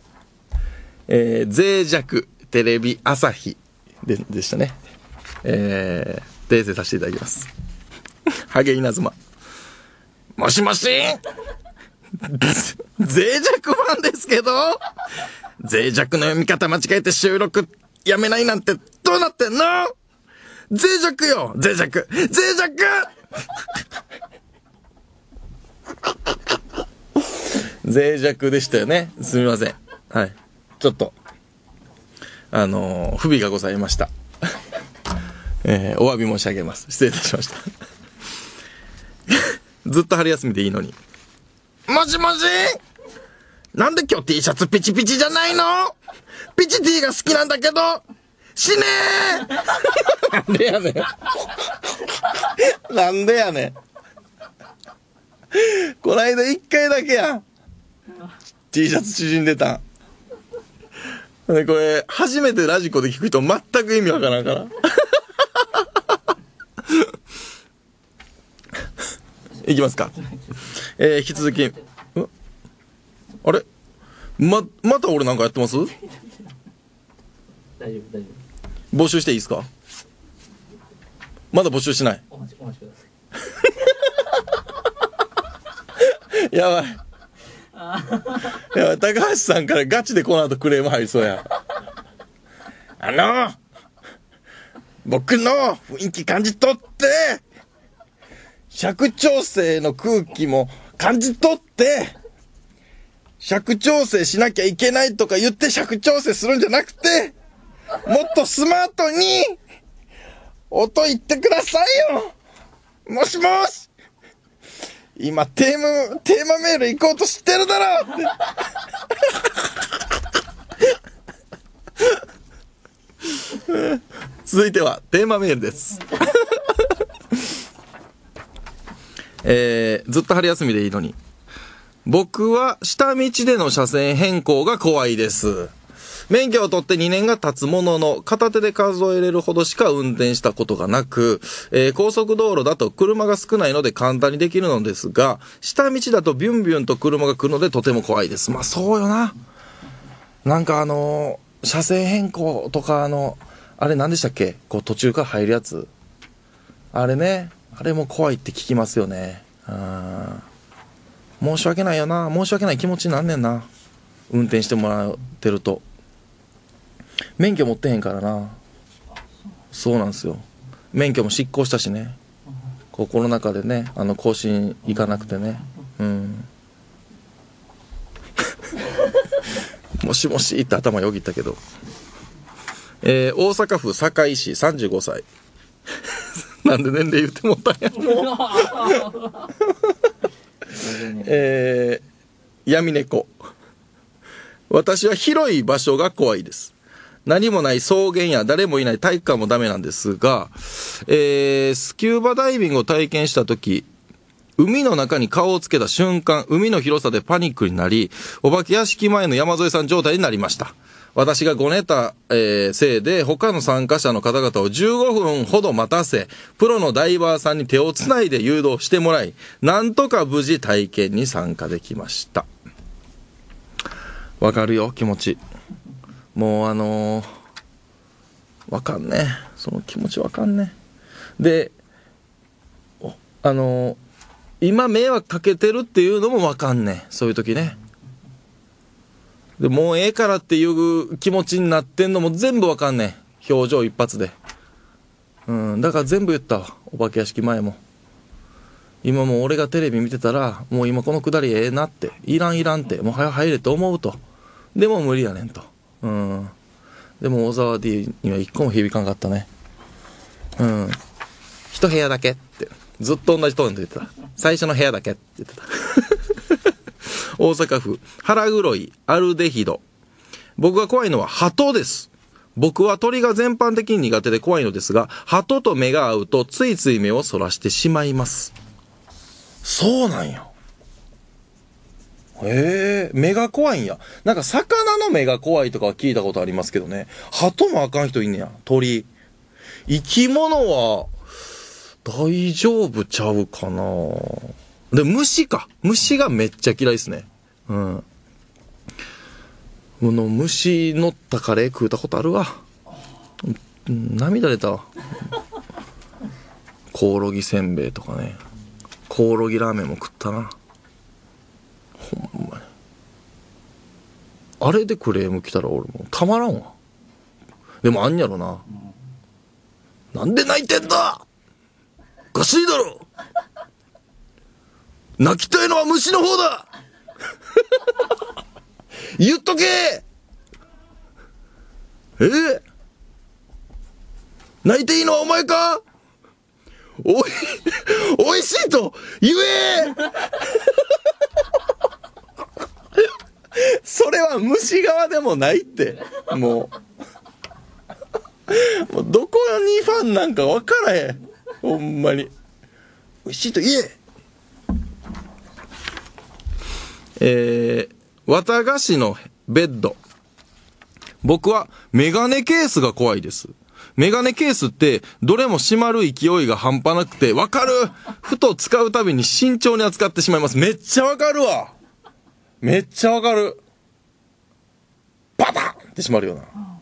S1: 脆弱テレビ朝日 でしたね。訂正させていただきます。ハゲ稲妻。もしもし脆弱ファンですけど、脆弱の読み方間違えて収録やめないなんてどうなってんの？脆弱よ、脆弱脆弱でしたよね。すみません。はい。ちょっと、不備がございました。お詫び申し上げます。失礼いたしました。ずっと春休みでいいのに。もしもし、なんで今日 T シャツピチピチじゃないの？ピチ T が好きなんだけど、死ねーなんでやねん。なんでやねん。こないだ1回だけやん。T シャツ縮んでたん。でこれ、初めてラジコで聞く人全く意味わからんから。 いきますか。引き続き、あれまた俺なんかやってます？
S2: 大丈夫大丈夫。
S1: 募集していいですか？まだ募集しない。
S2: お待ちください。
S1: やばい。やばい、高橋さんからガチでこの後クレーム入りそうや。僕の雰囲気感じ取って、尺調整の空気も感じ取って、尺調整しなきゃいけないとか言って尺調整するんじゃなくて、もっとスマートに音言ってくださいよ。もしもし、今テーマメール行こうとしてるだろ続いてはテーマメールですずっと春休みでいいのに、僕は下道での車線変更が怖いです。免許を取って2年が経つものの、片手で数えれるほどしか運転したことがなく、高速道路だと車が少ないので簡単にできるのですが、下道だとビュンビュンと車が来るのでとても怖いです。まあそうよな。なんか車線変更とかあれ何でしたっけ？こう途中から入るやつ。あれね、あれも怖いって聞きますよね。申し訳ないよな。申し訳ない気持ちになんねんな。運転してもらってると。免許持ってへんからな。そうなんですよ。免許も失効したしね。コロナ禍でね、更新行かなくてね。もしもしって頭よぎったけど。大阪府堺市35歳。なんで年齢言ってもったんや。闇猫。私は広い場所が怖いです。何もない草原や誰もいない体育館もダメなんですが、スキューバダイビングを体験したとき、海の中に顔をつけた瞬間、海の広さでパニックになり、お化け屋敷前の山添さん状態になりました。私がごねた、せいで他の参加者の方々を15分ほど待たせ、プロのダイバーさんに手をつないで誘導してもらい、なんとか無事体験に参加できました。わかるよ、気持ち。もうわかんね。その気持ちわかんね。で、今迷惑かけてるっていうのもわかんね。そういう時ね。でもうええからっていう気持ちになってんのも全部わかんねん。表情一発で。だから全部言ったわ。お化け屋敷前も。今もう俺がテレビ見てたら、もう今このくだりええなって。いらんって。もう早入れと思うと。でも無理やねんと。でも大沢 D には一個も響かんかったね。一部屋だけって。ずっと同じトーンで言ってた。最初の部屋だけって言ってた。大阪府腹黒いアルデヒド。僕が怖いのは鳩です。僕は鳥が全般的に苦手で怖いのですが、鳩と目が合うとついつい目をそらしてしまいます。そうなんや。目が怖いんや。なんか魚の目が怖いとかは聞いたことありますけどね。鳩もあかん人いんねや。鳥。生き物は大丈夫ちゃうかな。で、虫か。虫がめっちゃ嫌いですね。虫乗ったカレー食うたことあるわ。涙出たわ。コオロギせんべいとかね。コオロギラーメンも食ったな。ほんまに。あれでクレーム来たら俺もうたまらんわ。でもあんやろな。なんで泣いてんだ！おかしいだろ！泣きたいのは虫の方だ言っとけ泣いていいのはお前かおいしいと言えそれは虫側でもないって。もうどこにファンなんか分からへん。ほんまに。おいしいと言え。綿菓子のベッド。僕はメガネケースが怖いです。 メガネケースって、どれも閉まる勢いが半端なくて、わかる。ふと使うたびに慎重に扱ってしまいます。めっちゃわかるわ。めっちゃわかる。バタンって閉まるよ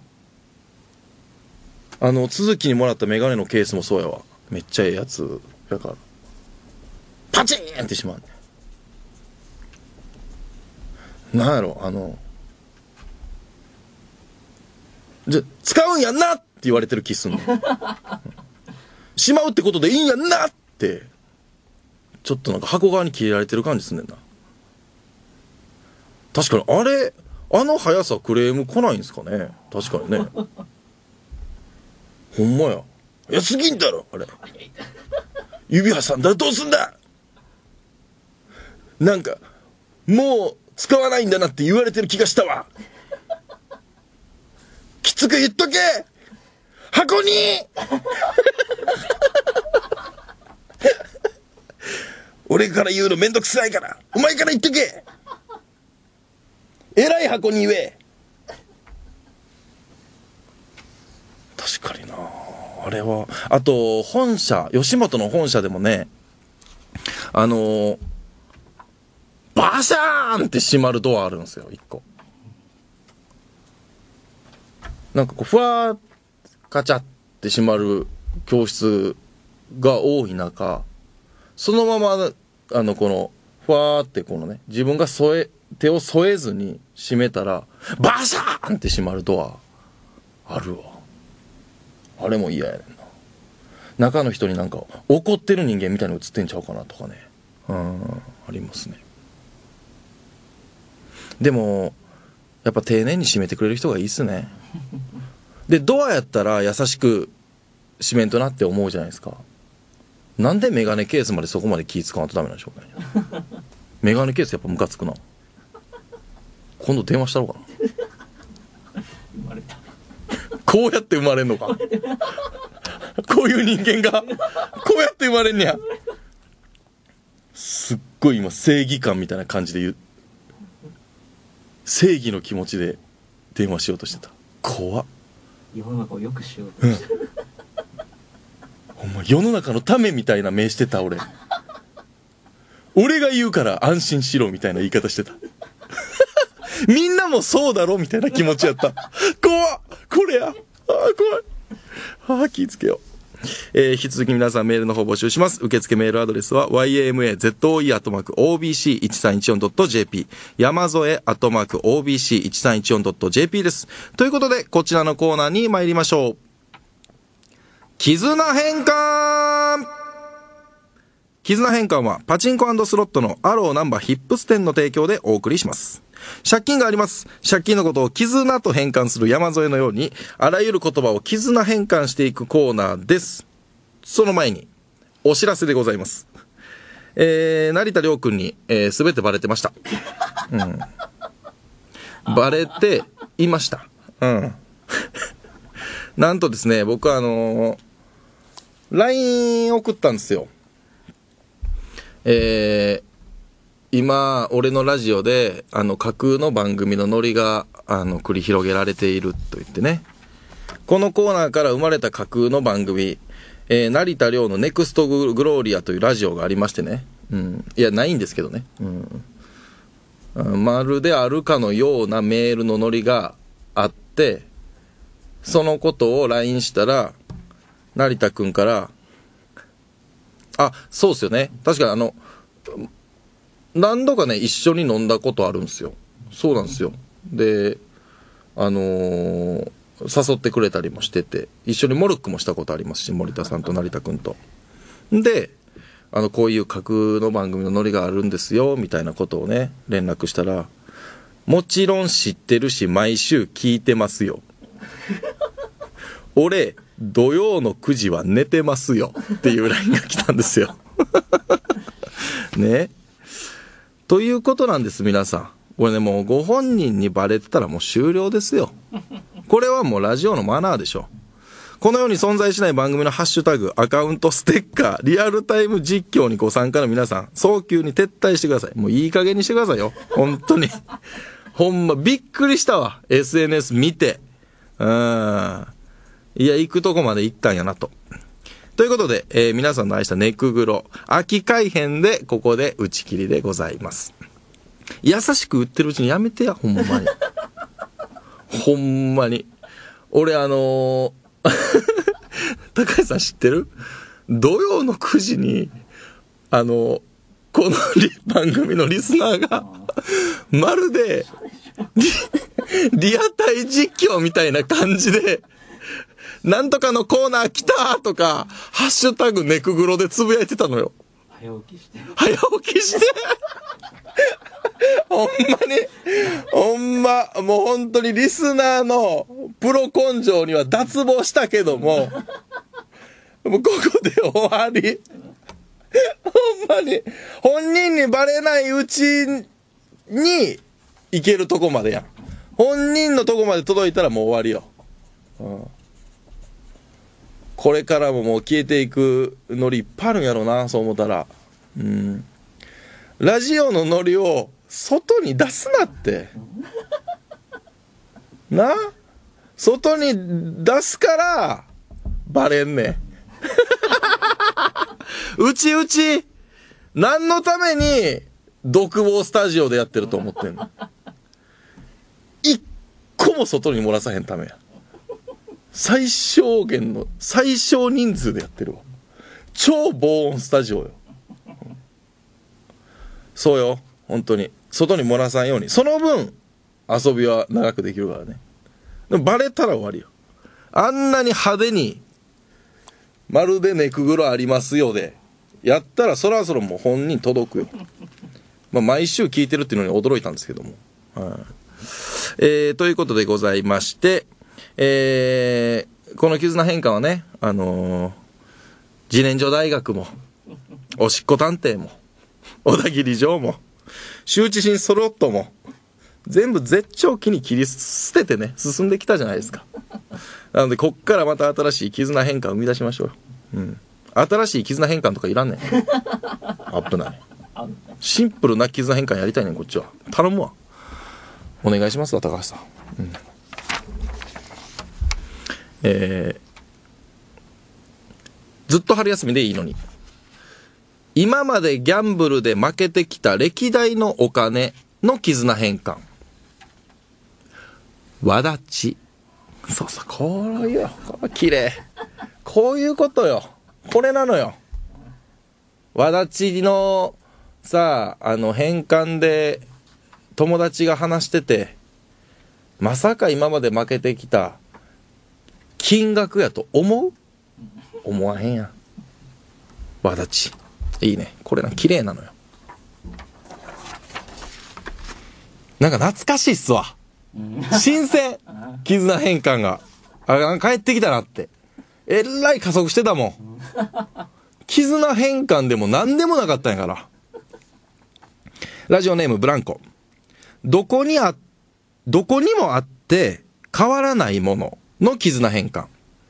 S1: な。続きにもらったメガネのケースもそうやわ。めっちゃええやつ。だから、パチーンって閉まんねん。なんやろ、使うんやんなって言われてる気すんの。しまうってことでいいんやんなって、ちょっとなんか箱側に切れられてる感じすんねんな。確かに、あの速さクレーム来ないんですかね。確かにね。ほんまや。いや、すぎんだろ、あれ。指挟んだらどうすんだ。なんか、もう使わないんだなって言われてる気がしたわ。きつく言っとけ、箱に。俺から言うのめんどくさいから、お前から言っとけ。えらい箱に言え。確かにな。あれは、あと本社、吉本の本社でもね、バシャーンって閉まるドアあるんですよ、一個。なんかこう、ふわーカチャって閉まる教室が多い中、そのまま、この、ふわーってこのね、自分が手を添えずに閉めたら、バシャーンって閉まるドア、あるわ。あれも嫌やねんな。中の人になんか、怒ってる人間みたいに映ってんちゃうかなとかね。ありますね。でも、やっぱ丁寧に閉めてくれる人がいいっすね。で、ドアやったら優しく閉めんとなって思うじゃないですか。なんでメガネケースまでそこまで気使わんとダメなんでしょうね。メガネケースやっぱムカつくな。今度電話したろうかな。
S2: 生まれた。
S1: こうやって生まれんのか。こういう人間がこうやって生まれんねや。すっごい今正義感みたいな感じで言う。正義の気持ちで電話しようとしてた。怖っ。
S2: 世の中を良くしようとしてる。
S1: ほんま世の中のためみたいな目してた俺。俺が言うから安心しろみたいな言い方してた。みんなもそうだろみたいな気持ちやった。怖っ。これや。怖い。気ぃつけよう。引き続き皆さんメールの方募集します。受付メールアドレスは yamazoe@obc1314.jp 山添@obc1314.jp です。ということでこちらのコーナーに参りましょう。絆変換。絆変換はパチンコ&スロットのアローナンバーヒップス店の提供でお送りします。借金があります。借金のことを絆と変換する山添のように、あらゆる言葉を絆変換していくコーナーです。その前に、お知らせでございます。成田凌君に、すべてバレてました。バレていました。なんとですね、僕LINE 送ったんですよ。今俺のラジオで架空の番組のノリが繰り広げられていると言ってね、このコーナーから生まれた架空の番組、成田凌のネクストグローリアというラジオがありましてね、いやないんですけどね、まるであるかのようなメールのノリがあって、そのことを LINE したら成田くんから、そうですよね、確かに何度かね一緒に飲んだことあるんですよ。そうなんですよ。で誘ってくれたりもしてて、一緒にモルックもしたことありますし、森田さんと成田くんと。でこういう架空の番組のノリがあるんですよみたいなことをね連絡したら、もちろん知ってるし毎週聞いてますよ。俺土曜の9時は寝てますよっていう LINE が来たんですよ。ね。ということなんです、皆さん。これね、もうご本人にバレてたらもう終了ですよ。これはもうラジオのマナーでしょ。このように存在しない番組のハッシュタグ、アカウント、ステッカー、リアルタイム実況にご参加の皆さん、早急に撤退してください。もういい加減にしてくださいよ。本当に。ほんま、びっくりしたわ。SNS 見て。 いや、行くとこまで行ったんやなと。ということで、皆さんの愛したネクグロ、秋改編で、ここで打ち切りでございます。優しく売ってるうちにやめてや、ほんまに。ほんまに。俺高橋さん知ってる？土曜の9時に、この番組のリスナーが、まるでリアタイ実況みたいな感じで、なんとかのコーナー来たとか、ハッシュタグネクグロでつぶやいてたのよ。
S2: 早起きして。
S1: 早起きしてほんま、もう本当にリスナーのプロ根性には脱帽したけども、もうここで終わり。ほんまに、本人にバレないうちに行けるとこまでやん。本人のとこまで届いたらもう終わりよ。これからももう消えていくノリいっぱいあるんやろな、そう思ったら。ラジオのノリを外に出すなって。な？外に出すからバレんねん。うち何のために独房スタジオでやってると思ってんの？一個も外に漏らさへんためや。最小限の最小人数でやってるわ。超防音スタジオよ。そうよ、本当に外に漏らさんように。その分遊びは長くできるからね。でもバレたら終わりよ。あんなに派手にまるでネクグロありますよでやったらそろそろもう本人届くよ。毎週聞いてるっていうのに驚いたんですけども、ということでございまして、この絆変換はね、自然薯大学もおしっこ探偵も小田切城も羞恥心ソロットも全部絶頂期に切り捨ててね進んできたじゃないですか。なのでこっからまた新しい絆変換を生み出しましょうよ。新しい絆変換とかいらんねん。危ない。シンプルな絆変換やりたいねん、こっちは。頼むわ。お願いしますわ、高橋さん。ずっと春休みでいいのに、今までギャンブルで負けてきた歴代のお金の絆変換。わだち。そうそう、こういうよ。綺麗。こういうことよ。これなのよ。わだちのさ、変換で友達が話してて、まさか今まで負けてきた金額やと思わへんやん。わだち。いいね。これな、綺麗なのよ。なんか懐かしいっすわ。新鮮。絆変換が。帰ってきたなって。えらい加速してたもん。絆変換でも何でもなかったんやから。ラジオネームブランコ。どこにもあって変わらないものの絆変換。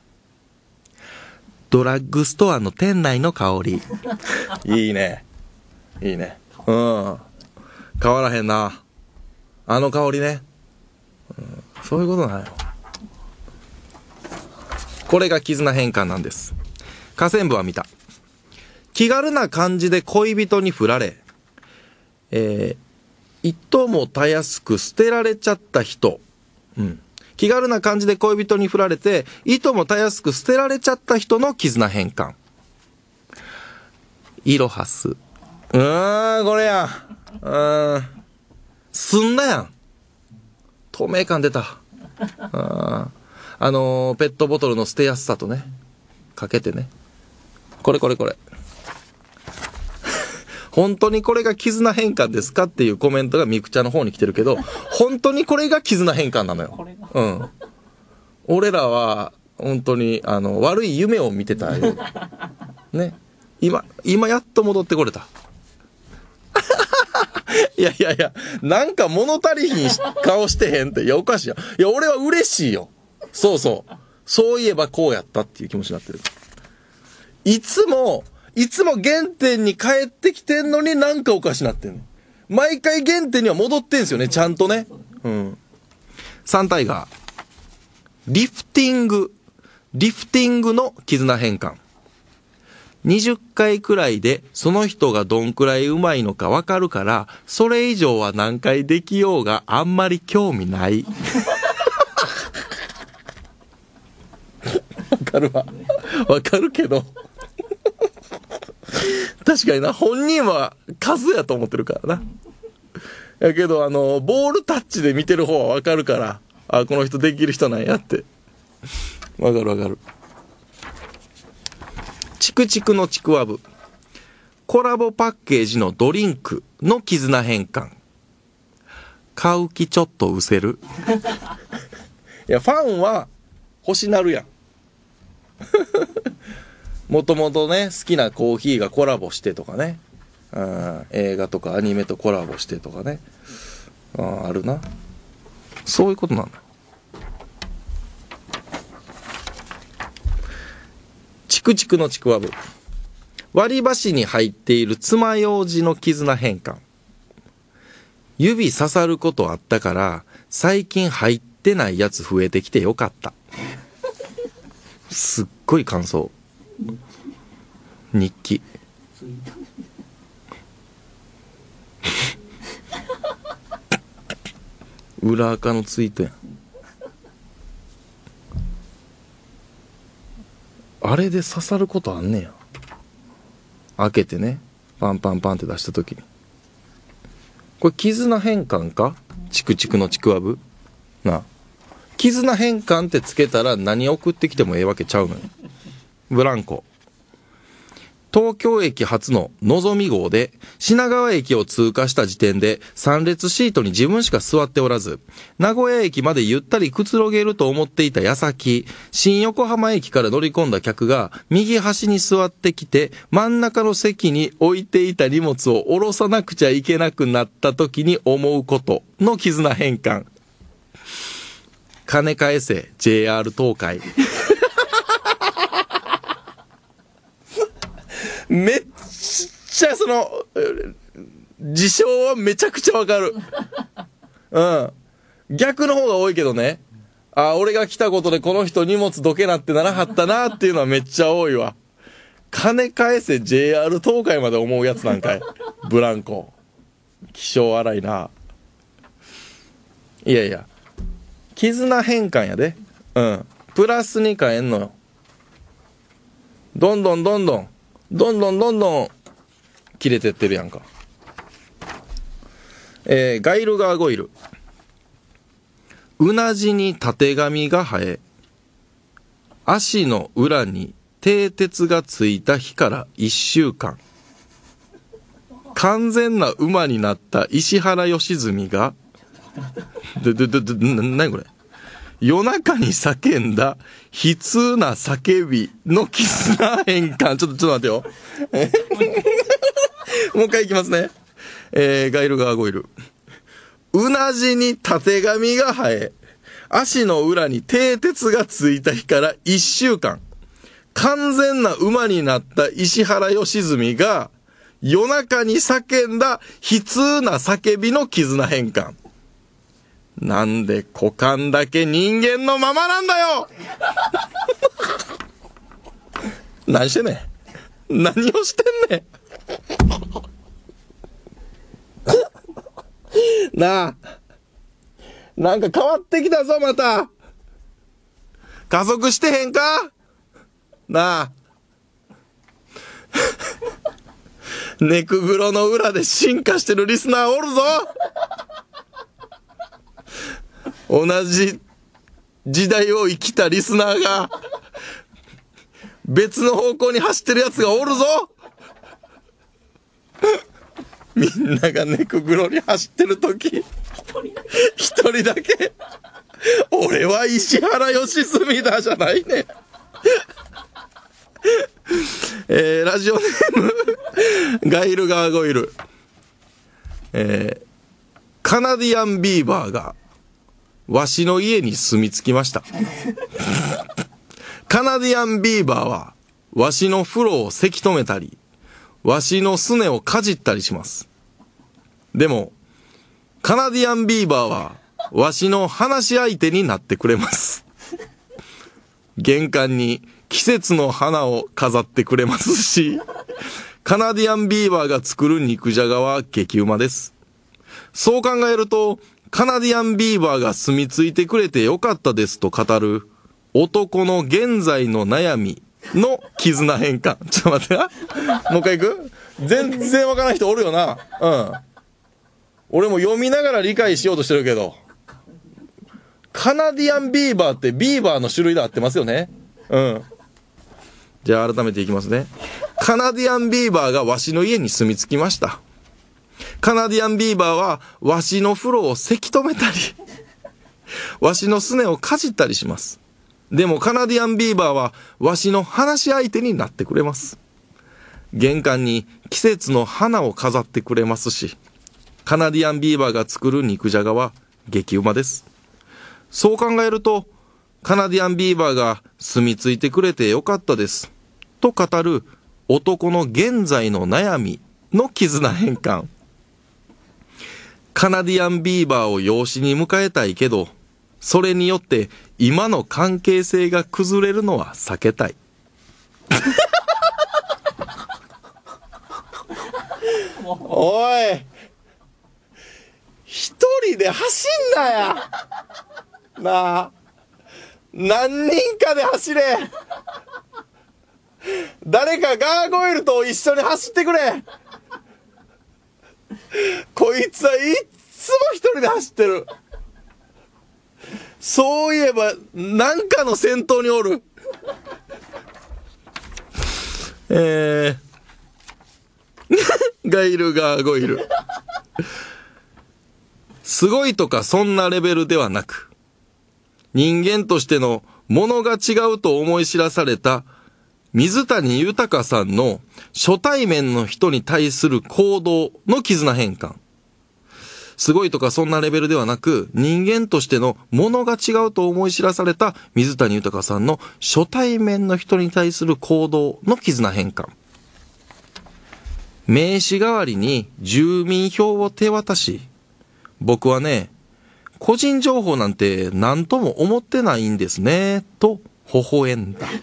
S1: ドラッグストアの店内の香り。いいね。いいね。変わらへんな。あの香りね。そういうことなんよ。これが絆変換なんです。河川部は見た。気軽な感じで恋人に振られ、いともたやすく捨てられちゃった人。気軽な感じで恋人に振られて、いともたやすく捨てられちゃった人の絆変換。イロハス。これやん。すんなやん。透明感出た。ペットボトルの捨てやすさとね、かけてね。これ。本当にこれが絆変換ですかっていうコメントがミクチャの方に来てるけど、本当にこれが絆変換なのよ。俺らは本当に悪い夢を見てたよ。ね。今やっと戻ってこれた。いや、なんか物足りひん顔してへんって。いや、おかしいよ。いや、俺は嬉しいよ。そう。そういえばこうやったっていう気持ちになってる。いつも原点に帰ってきてんのになんかおかしなってんの。毎回原点には戻ってんすよね、ちゃんとね。サンタイガー。リフティング。 リフティングの絆変換。20回くらいでその人がどんくらい上手いのかわかるから、それ以上は何回できようがあんまり興味ない。わかるわ。わかるけど。確かにな、本人は数やと思ってるからな。やけど、ボールタッチで見てる方はわかるから、あ、この人できる人なんやって。わかるわかる。チクチクのちくわぶ。コラボパッケージのドリンクの絆変換。買う気ちょっと失せる。いや、ファンは欲しなるやん。もともとね、好きなコーヒーがコラボしてとかね。映画とかアニメとコラボしてとかね。あるな。そういうことなんだ。チクチクのちくわぶ。割り箸に入っている爪楊枝の絆変換。指刺さることあったから最近入ってないやつ増えてきてよかった。すっごい感想。日記。裏垢のツイートやん。あれで刺さることあんねや。開けてね、パンパンパンって出した時に。これ絆変換か？チクチクのちくわぶなあ。絆変換ってつけたら何送ってきてもええわけちゃうのよ。ブランコ。東京駅発ののぞみ号で品川駅を通過した時点で3列シートに自分しか座っておらず、名古屋駅までゆったりくつろげると思っていた矢先、新横浜駅から乗り込んだ客が右端に座ってきて真ん中の席に置いていた荷物を下ろさなくちゃいけなくなった時に思うことの絆変換。金返せ JR 東海。めっちゃ事象はめちゃくちゃわかる。うん。逆の方が多いけどね。あ、俺が来たことでこの人荷物どけなってならはったなっていうのはめっちゃ多いわ。金返せ JR 東海まで思うやつなんかい。ブランコ。気性荒いな。いやいや。絆変換やで。うん。プラスに変えんのよ。どんどん切れてってるやんか。ガイルガーゴイル。うなじにたてがみが生え、足の裏に蹄鉄がついた日から1週間、完全な馬になった石原良純が何これ、夜中に叫んだ悲痛な叫びの絆変換。ちょっと待ってよ。もう一回いきますね。ガイルガーゴイル。うなじにたてがみが生え、足の裏に蹄鉄がついた日から1週間、完全な馬になった石原良純が夜中に叫んだ悲痛な叫びの絆変換。なんで股間だけ人間のままなんだよ。何してんねん。何をしてんねん。なあ。なんか変わってきたぞ、また。加速してへんかなあ。ネクグロの裏で進化してるリスナーおるぞ。同じ時代を生きたリスナーが別の方向に走ってるやつがおるぞ。みんながネクグロに走ってるとき一人だけ俺は石原良純だじゃないね。ラジオネームガイルガーゴイル。カナディアンビーバーがわしの家に住み着きました。カナディアンビーバーはわしの風呂をせき止めたり、わしのすねをかじったりします。でもカナディアンビーバーはわしの話し相手になってくれます。 玄関に季節の花を飾ってくれますし、カナディアンビーバーが作る肉じゃがは激うまです。そう考えると、カナディアンビーバーが住み着いてくれてよかったですと語る男の現在の悩みの絆変換。ちょっと待ってな。もう一回行く？全然わからない人おるよな。うん。俺も読みながら理解しようとしてるけど。カナディアンビーバーってビーバーの種類で合ってますよね。うん。じゃあ改めていきますね。カナディアンビーバーがわしの家に住み着きました。カナディアンビーバーはわしの風呂をせき止めたり、わしのすねをかじったりします。でもカナディアンビーバーはわしの話し相手になってくれます。玄関に季節の花を飾ってくれますし、カナディアンビーバーが作る肉じゃがは激うまです。そう考えると、カナディアンビーバーが住み着いてくれてよかったです。と語る男の現在の悩みの絆変換。カナディアンビーバーを養子に迎えたいけど、それによって今の関係性が崩れるのは避けたい。おい、一人で走んなや。なあ、何人かで走れ。誰かガーゴイルと一緒に走ってくれ。こいつはいっつも一人で走ってる。そういえばなんかの先頭におる。ガイルガーゴイル。すごいとかそんなレベルではなく、人間としてのものが違うと思い知らされた水谷豊さんの初対面の人に対する行動の絆変換。すごいとかそんなレベルではなく、人間としてのものが違うと思い知らされた水谷豊さんの初対面の人に対する行動の絆変換。名刺代わりに住民票を手渡し、僕はね、個人情報なんて何とも思ってないんですね、と微笑んだ。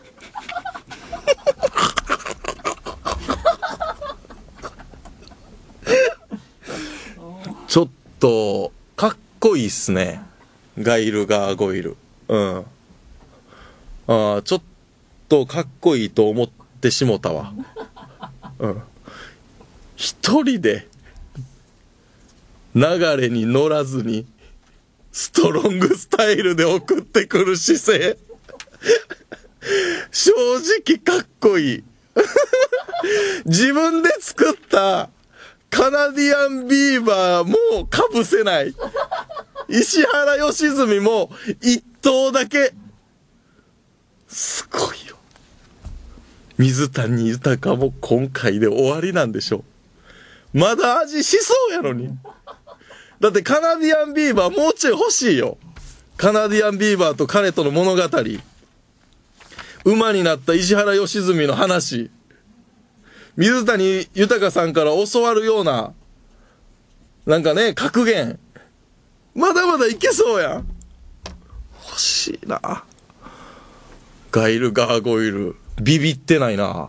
S1: ちょっとかっこいいっすね。ガイルガーゴイル。うん。ああ、ちょっとかっこいいと思ってしもたわ。うん。一人で流れに乗らずにストロングスタイルで送ってくる姿勢。正直かっこいい。自分で作ったカナディアンビーバーもかぶせない。石原良純も一頭だけ。すごいよ。水谷豊も今回で終わりなんでしょう。まだ味しそうやのに。だってカナディアンビーバーもうちょい欲しいよ。カナディアンビーバーと彼との物語。馬になった石原良純の話。水谷豊さんから教わるような、なんかね、格言。まだまだいけそうやん。欲しいな。ガイルガーゴイル。ビビってないな。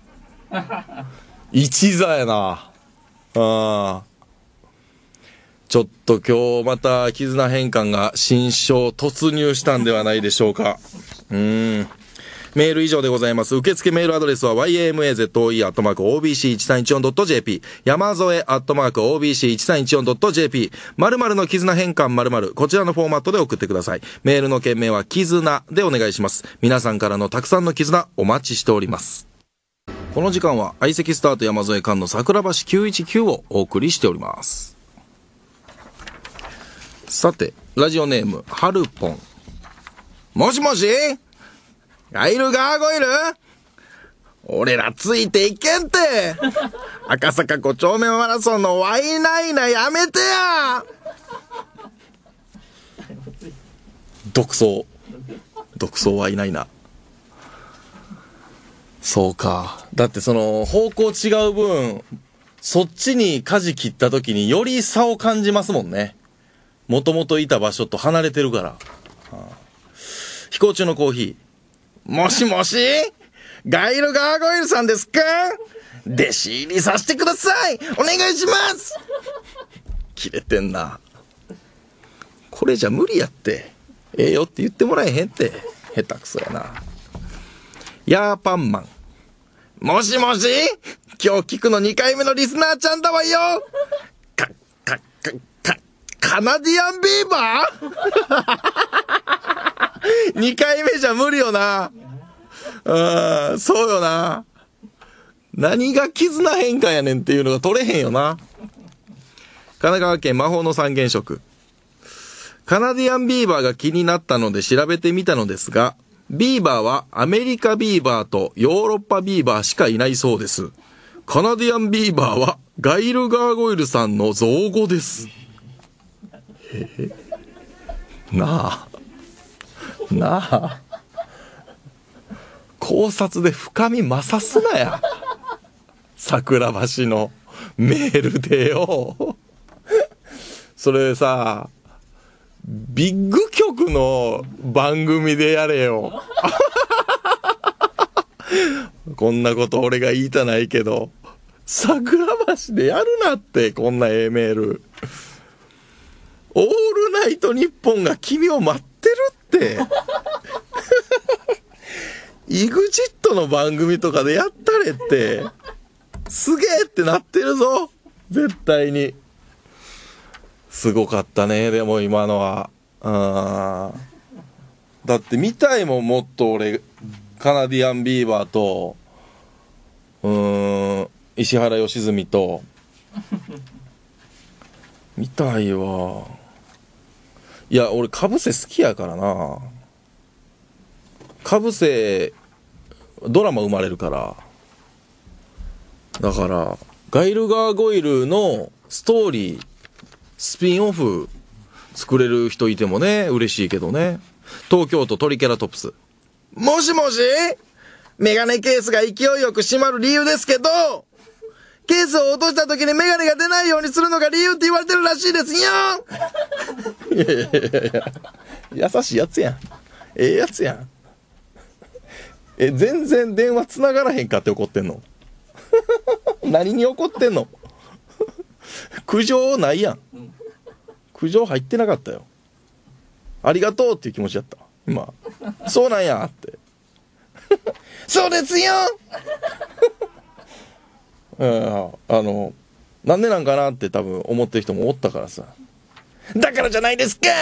S1: 一座やな。ああ。ちょっと今日また絆変換が新章突入したんではないでしょうか。メール以上でございます。受付メールアドレスは yamazoe@obc1314.jp 山添 @obc1314.jp 〇〇の絆変換〇〇こちらのフォーマットで送ってください。メールの件名は絆でお願いします。皆さんからのたくさんの絆お待ちしております。この時間は相席スタート山添間の桜橋919をお送りしております。さて、ラジオネームはるぽん。もしもしガイルガーゴイル俺らついていけんて。赤坂5丁目マラソンのワイナイナやめてや。独走ワイナイナ。そうか。だってその方向違う分、そっちに舵切った時により差を感じますもんね。もともといた場所と離れてるから。飛行中のコーヒー。 もしもしガイルガーゴイルさんですか？弟子入りさせてください。お願いします。切れてんな。これじゃ無理やって。ええよって言ってもらえへんって。下手くそやな。ヤーパンマン。もしもし今日聞くの2回目のリスナーちゃんだわよ。カナディアンビーバー2回目じゃ無理よな。そうよな。何が絆変化やねんっていうのが取れへんよな。神奈川県魔法の三原色。カナディアンビーバーが気になったので調べてみたのですが、ビーバーはアメリカビーバーとヨーロッパビーバーしかいないそうです。カナディアンビーバーはガイル・ガーゴイルさんの造語です。なあ考察で深み増さすなや。桜橋のメールでよ。それさ、ビッグ局の番組でやれよ。こんなこと俺が言いたないけど、桜橋でやるなって、こんなメール。オールナイトニッポンが君を待ってるって。イグジットの番組とかでやったれって。すげえってなってるぞ。絶対に。すごかったね、でも今のは。だって見たいもん、もっと俺、カナディアンビーバーと、石原良純と、見たいわ。いや、俺、かぶせ好きやからな。かぶせ、ドラマ生まれるから。だから、ガイル・ガーゴイルのストーリー、スピンオフ作れる人いてもね、嬉しいけどね。東京都トリケラトプス。もしもしメガネケースが勢いよく閉まる理由ですけど、ケースを落とした時にメガネが出ないようにするのが理由って言われてるらしいですよ。いや優しいやつやん。ええやつやん。全然電話繋がらへんかって怒ってんの。何に怒ってんの。苦情ないやん。苦情入ってなかったよ。ありがとうっていう気持ちやった今。そうなんやってそうですよなんでなんかなって多分思ってる人もおったからさ。だからじゃないですか。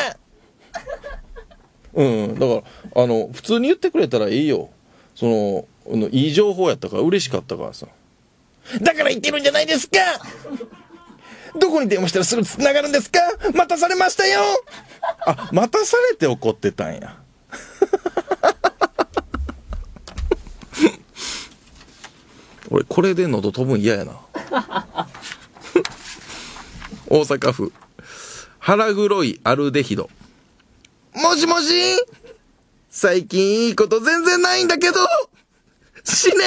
S1: だから普通に言ってくれたらいいよ。いい情報やったから嬉しかったからさ。だから言ってるんじゃないですか。どこに電話したらすぐ繋がるんですか。待たされましたよ。あ、待たされて怒ってたんや。俺これで喉飛ぶん嫌やな。大阪府腹黒いアルデヒド。もしもし最近いいこと全然ないんだけど死ね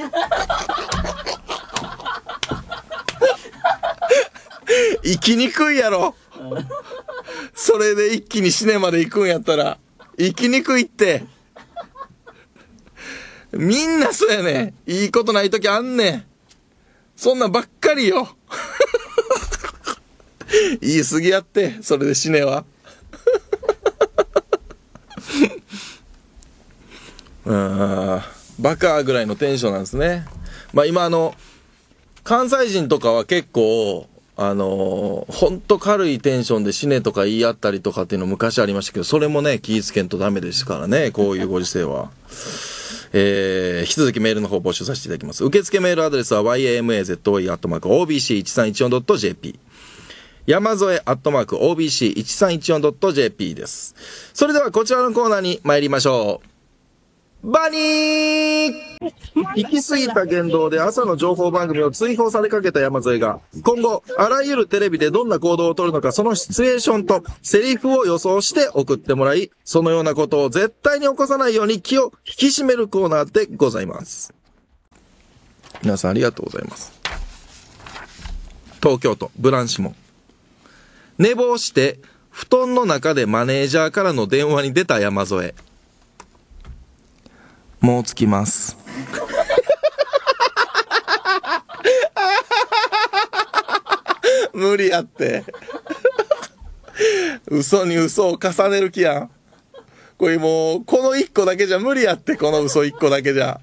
S1: ー。生きにくいやろ。それで一気に死ねまで行くんやったら生きにくいって。みんなそうやねん。いいことない時あんねん。そんなんばっかりよ。言い過ぎやって、それで死ねは。バカぐらいのテンションなんですね。まあ今関西人とかは結構、ほんと軽いテンションで死ねとか言い合ったりとかっていうの昔ありましたけど、それもね、気ぃつけんとダメですからね、こういうご時世は。引き続きメールの方募集させていただきます。受付メールアドレスは yamazoe@obc1314.jp 山添@obc1314.jp です。それではこちらのコーナーに参りましょう。バニー行き過ぎた言動で朝の情報番組を追放されかけた山添が、今後、あらゆるテレビでどんな行動をとるのか、そのシチュエーションとセリフを予想して送ってもらい、そのようなことを絶対に起こさないように気を引き締めるコーナーでございます。皆さんありがとうございます。東京都、ブランシモン。寝坊して、布団の中でマネージャーからの電話に出た山添。 もう着きます。無理やって。嘘に嘘を重ねる気やん。これもう、この一個だけじゃ無理やって、この嘘一個だけじゃ。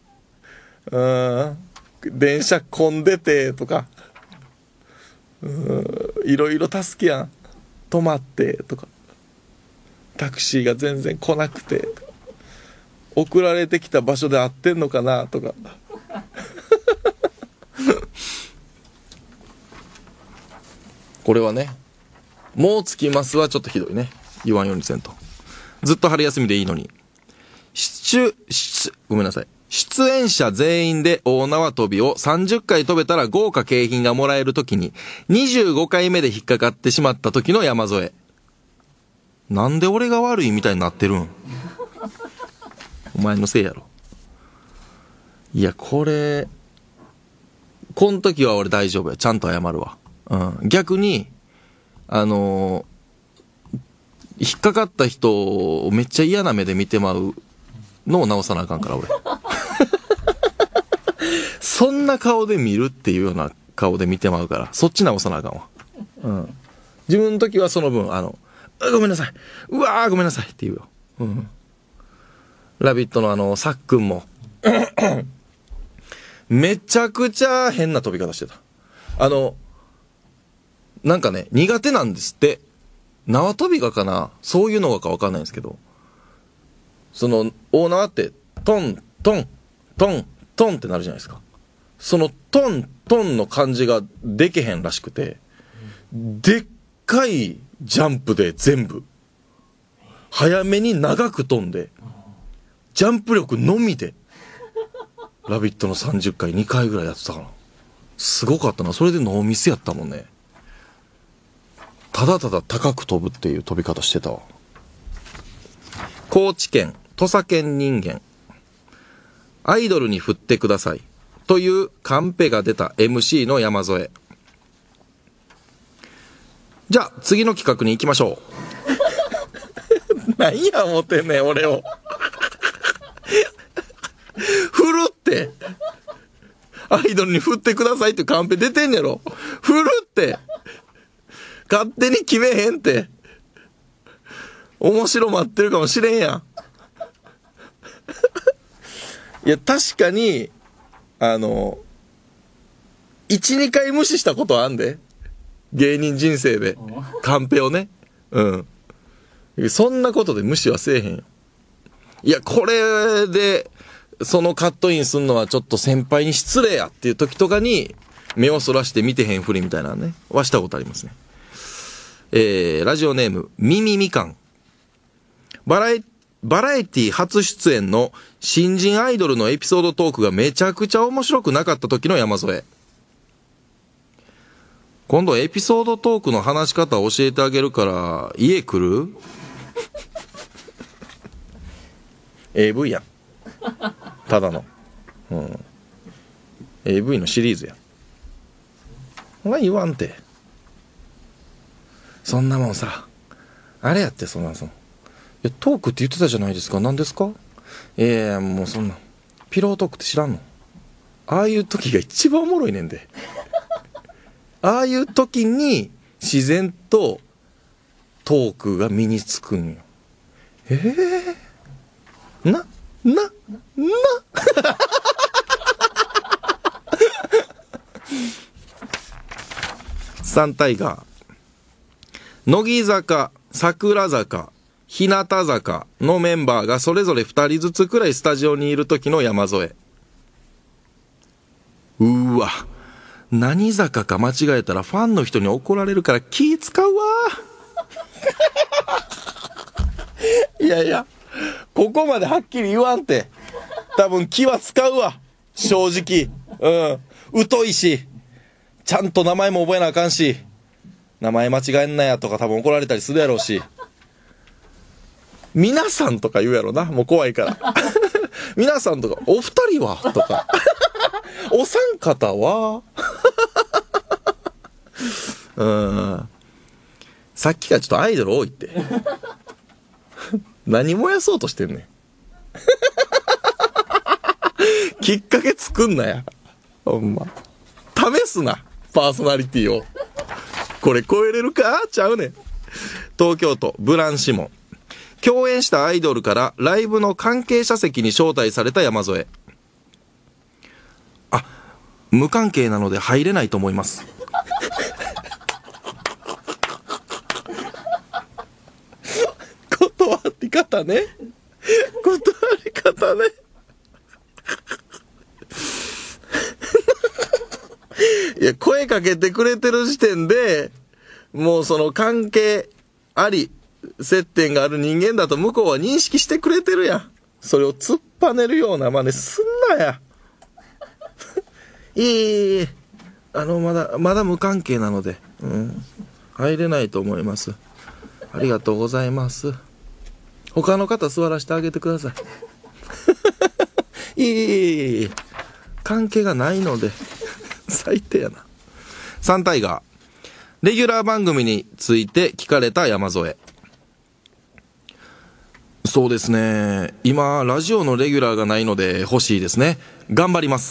S1: 電車混んでて、とか。いろいろ助けやん。止まって、とか。タクシーが全然来なくて。送られてきた場所で合ってんのかな、とか。これはね、もう着きますはちょっとひどいね。言わんようにせんと。ずっと春休みでいいのに。ごめんなさい。出演者全員で大縄跳びを30回跳べたら豪華景品がもらえるときに、25回目で引っかかってしまった時の山添。なんで俺が悪いみたいになってるん？お前のせいやろ。いや、この時は俺大丈夫や。ちゃんと謝るわ。逆に、引っかかった人をめっちゃ嫌な目で見てまうのを直さなあかんから、俺。そんな顔で見るっていうような顔で見てまうから、そっち直さなあかんわ。自分の時はその分、ごめんなさい。うわーごめんなさいって言うよ。ラビットのさっくんも、めちゃくちゃ変な飛び方してた。なんかね、苦手なんですって。縄跳びがかな、そういうのがかわかんないんですけど、その、大縄って、トン、トン、トン、トンってなるじゃないですか。その、トン、トンの感じができへんらしくて、でっかいジャンプで全部、早めに長く飛んで、ジャンプ力のみで、ラビットの30回2回ぐらいやってたかな。すごかったな。それでノーミスやったもんね。ただただ高く飛ぶっていう飛び方してたわ。高知県土佐県人間、アイドルに振ってくださいというカンペが出た MC の山添。じゃあ次の企画に行きましょう。何や思ってんねん俺を。振るって、アイドルに振ってくださいってカンペ出てんやろ。振るって、勝手に決めへんって。面白待ってるかもしれんやん。いや、確かに、1、2回無視したことあんで。芸人人生で。カンペをね。そんなことで無視はせえへんよ。いや、これで、そのカットインすんのはちょっと先輩に失礼やっていう時とかに、目をそらして見てへんふりみたいなね。はしたことありますね。ラジオネーム、ミミみかん。バラエティ初出演の新人アイドルのエピソードトークがめちゃくちゃ面白くなかった時の山添。今度エピソードトークの話し方を教えてあげるから家来る？ AV やん。ただの。AV のシリーズやん。お前言わんて。そんなもんさ、あれやって、そんな、いや、トークって言ってたじゃないですか。何ですか？もうそんな、ピロートークって知らんの？ああいう時が一番おもろいねんで。ああいう時に自然とトークが身につくんよ。なサンタイガー。乃木坂、桜坂、日向坂のメンバーがそれぞれ2人ずつくらいスタジオにいる時の山添。うわ、何坂か間違えたらファンの人に怒られるから気使うわ。いやいや、ここまではっきり言わんて。多分気は使うわ。正直。疎いし、ちゃんと名前も覚えなあかんし、名前間違えんなやとか多分怒られたりするやろうし。皆さんとか言うやろな。もう怖いから。皆さんとか、お二人はとか。お三方はさっきからちょっとアイドル多いって。何燃やそうとしてんねん。 きっかけ作んなや。ほんま。試すな。パーソナリティを。これ超えれるかちゃうねん。東京都ブランシモン。共演したアイドルからライブの関係者席に招待された山添。あ、無関係なので入れないと思います。断り方ね。断り方ね。いや、声かけてくれてる時点で、もうその関係あり、接点がある人間だと向こうは認識してくれてるやん。それを突っぱねるような真似すんなや。いい、まだ無関係なので、入れないと思います。ありがとうございます。他の方座らせてあげてください。いい、関係がないので、最低やな。サンタイガー。レギュラー番組について聞かれた山添。そうですね。今、ラジオのレギュラーがないので欲しいですね。頑張ります。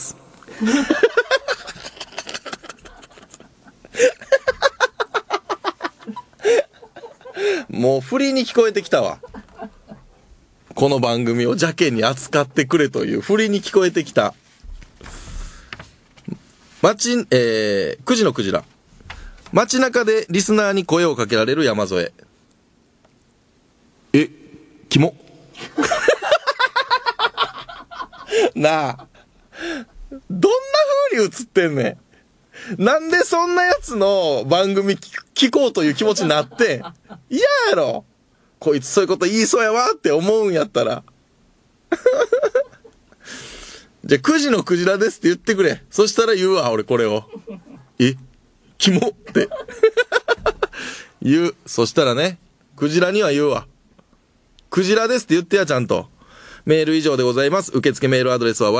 S1: もう振りに聞こえてきたわ。この番組を邪険に扱ってくれという振りに聞こえてきた。9時のクジラ。街中でリスナーに声をかけられる山添。キモ。なあ。どんな風に映ってんねん。なんでそんなやつの番組聞こうという気持ちになってん。嫌やろ。こいつそういうこと言いそうやわって思うんやったら。じゃあ9時のクジラですって言ってくれ。そしたら言うわ、俺これを。キモって言う。そしたらね、クジラには言うわ。クジラですって言ってや、ちゃんと。メール以上でございます。受付メールアドレスは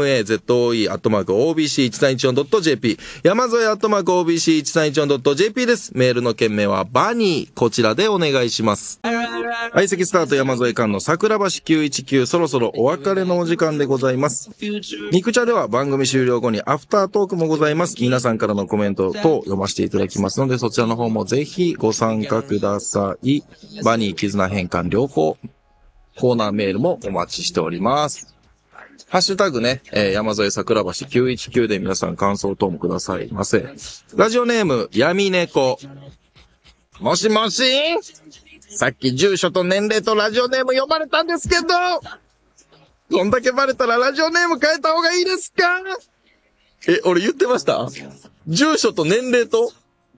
S1: yamazoe@obc1314.jp 山添@obc1314.jp です。メールの件名はバニー。こちらでお願いします。相席スタート山添間の桜橋919、そろそろお別れのお時間でございます。肉茶では番組終了後にアフタートークもございます。皆さんからのコメント等読ませていただきますので、そちらの方もぜひご参加ください。バニー絆変換良好。コーナーメールもお待ちしております。ハッシュタグね、山添桜橋919で皆さん感想等もくださいませ。ラジオネーム、闇猫。もしもし？さっき住所と年齢とラジオネーム呼ばれたんですけど、こんだけバレたらラジオネーム変えた方がいいですか？俺言ってました？住所と年齢と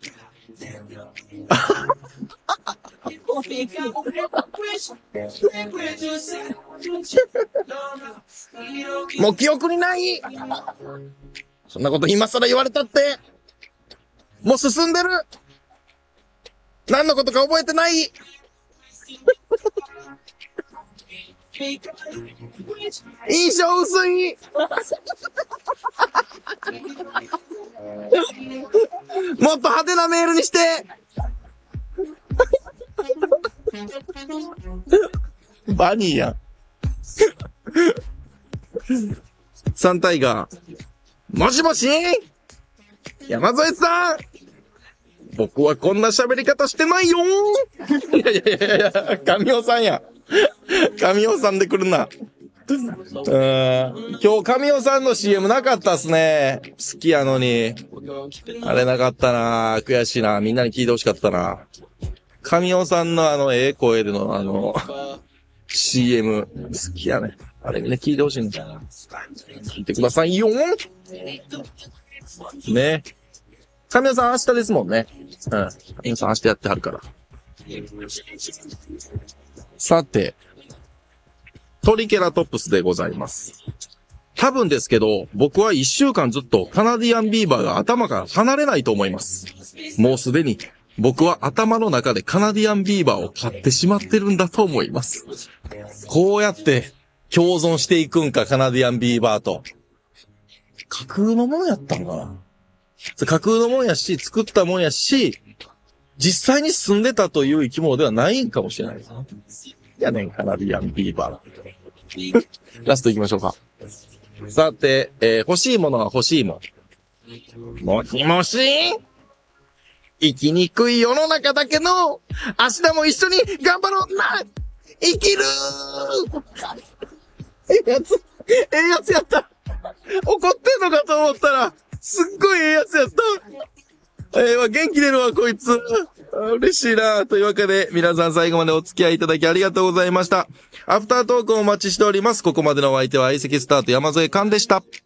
S1: もう記憶にない。そんなこと今更言われたって。もう進んでる。何のことか覚えてない。印象薄い。もっと派手なメールにして。バニーやん。サンタイガー。もしもし山添さん、僕はこんな喋り方してないよー。いや、神尾さんや。神尾さんで来るな。今日神尾さんの CM なかったっすね。好きやのに。あれなかったな。悔しいな。みんなに聞いてほしかったな。神尾さんの声でのCM 好きやね。あれみんな聞いてほしいんだ。聞いてくださいよ。ね。神尾さん明日ですもんね。神尾さん明日やってはるから。さて、トリケラトップスでございます。多分ですけど、僕は1週間ずっとカナディアンビーバーが頭から離れないと思います。もうすでに僕は頭の中でカナディアンビーバーを飼ってしまってるんだと思います。こうやって共存していくんか、カナディアンビーバーと。架空のもんやったのかな。架空のもんやし、作ったもんやし、実際に住んでたという生き物ではないんかもしれないですね。やねん、カナディアンビーバー。ラスト行きましょうか。 さて、欲しいものは欲しいもん。もしもし生きにくい世の中だけど、明日も一緒に頑張ろうな生きるええやつやった。怒ってんのかと思ったら、すっごいええやつやった。元気出るわ、こいつ。嬉しいな。というわけで、皆さん最後までお付き合いいただきありがとうございました。アフタートークをお待ちしております。ここまでのお相手は相席スタート山添寛でした。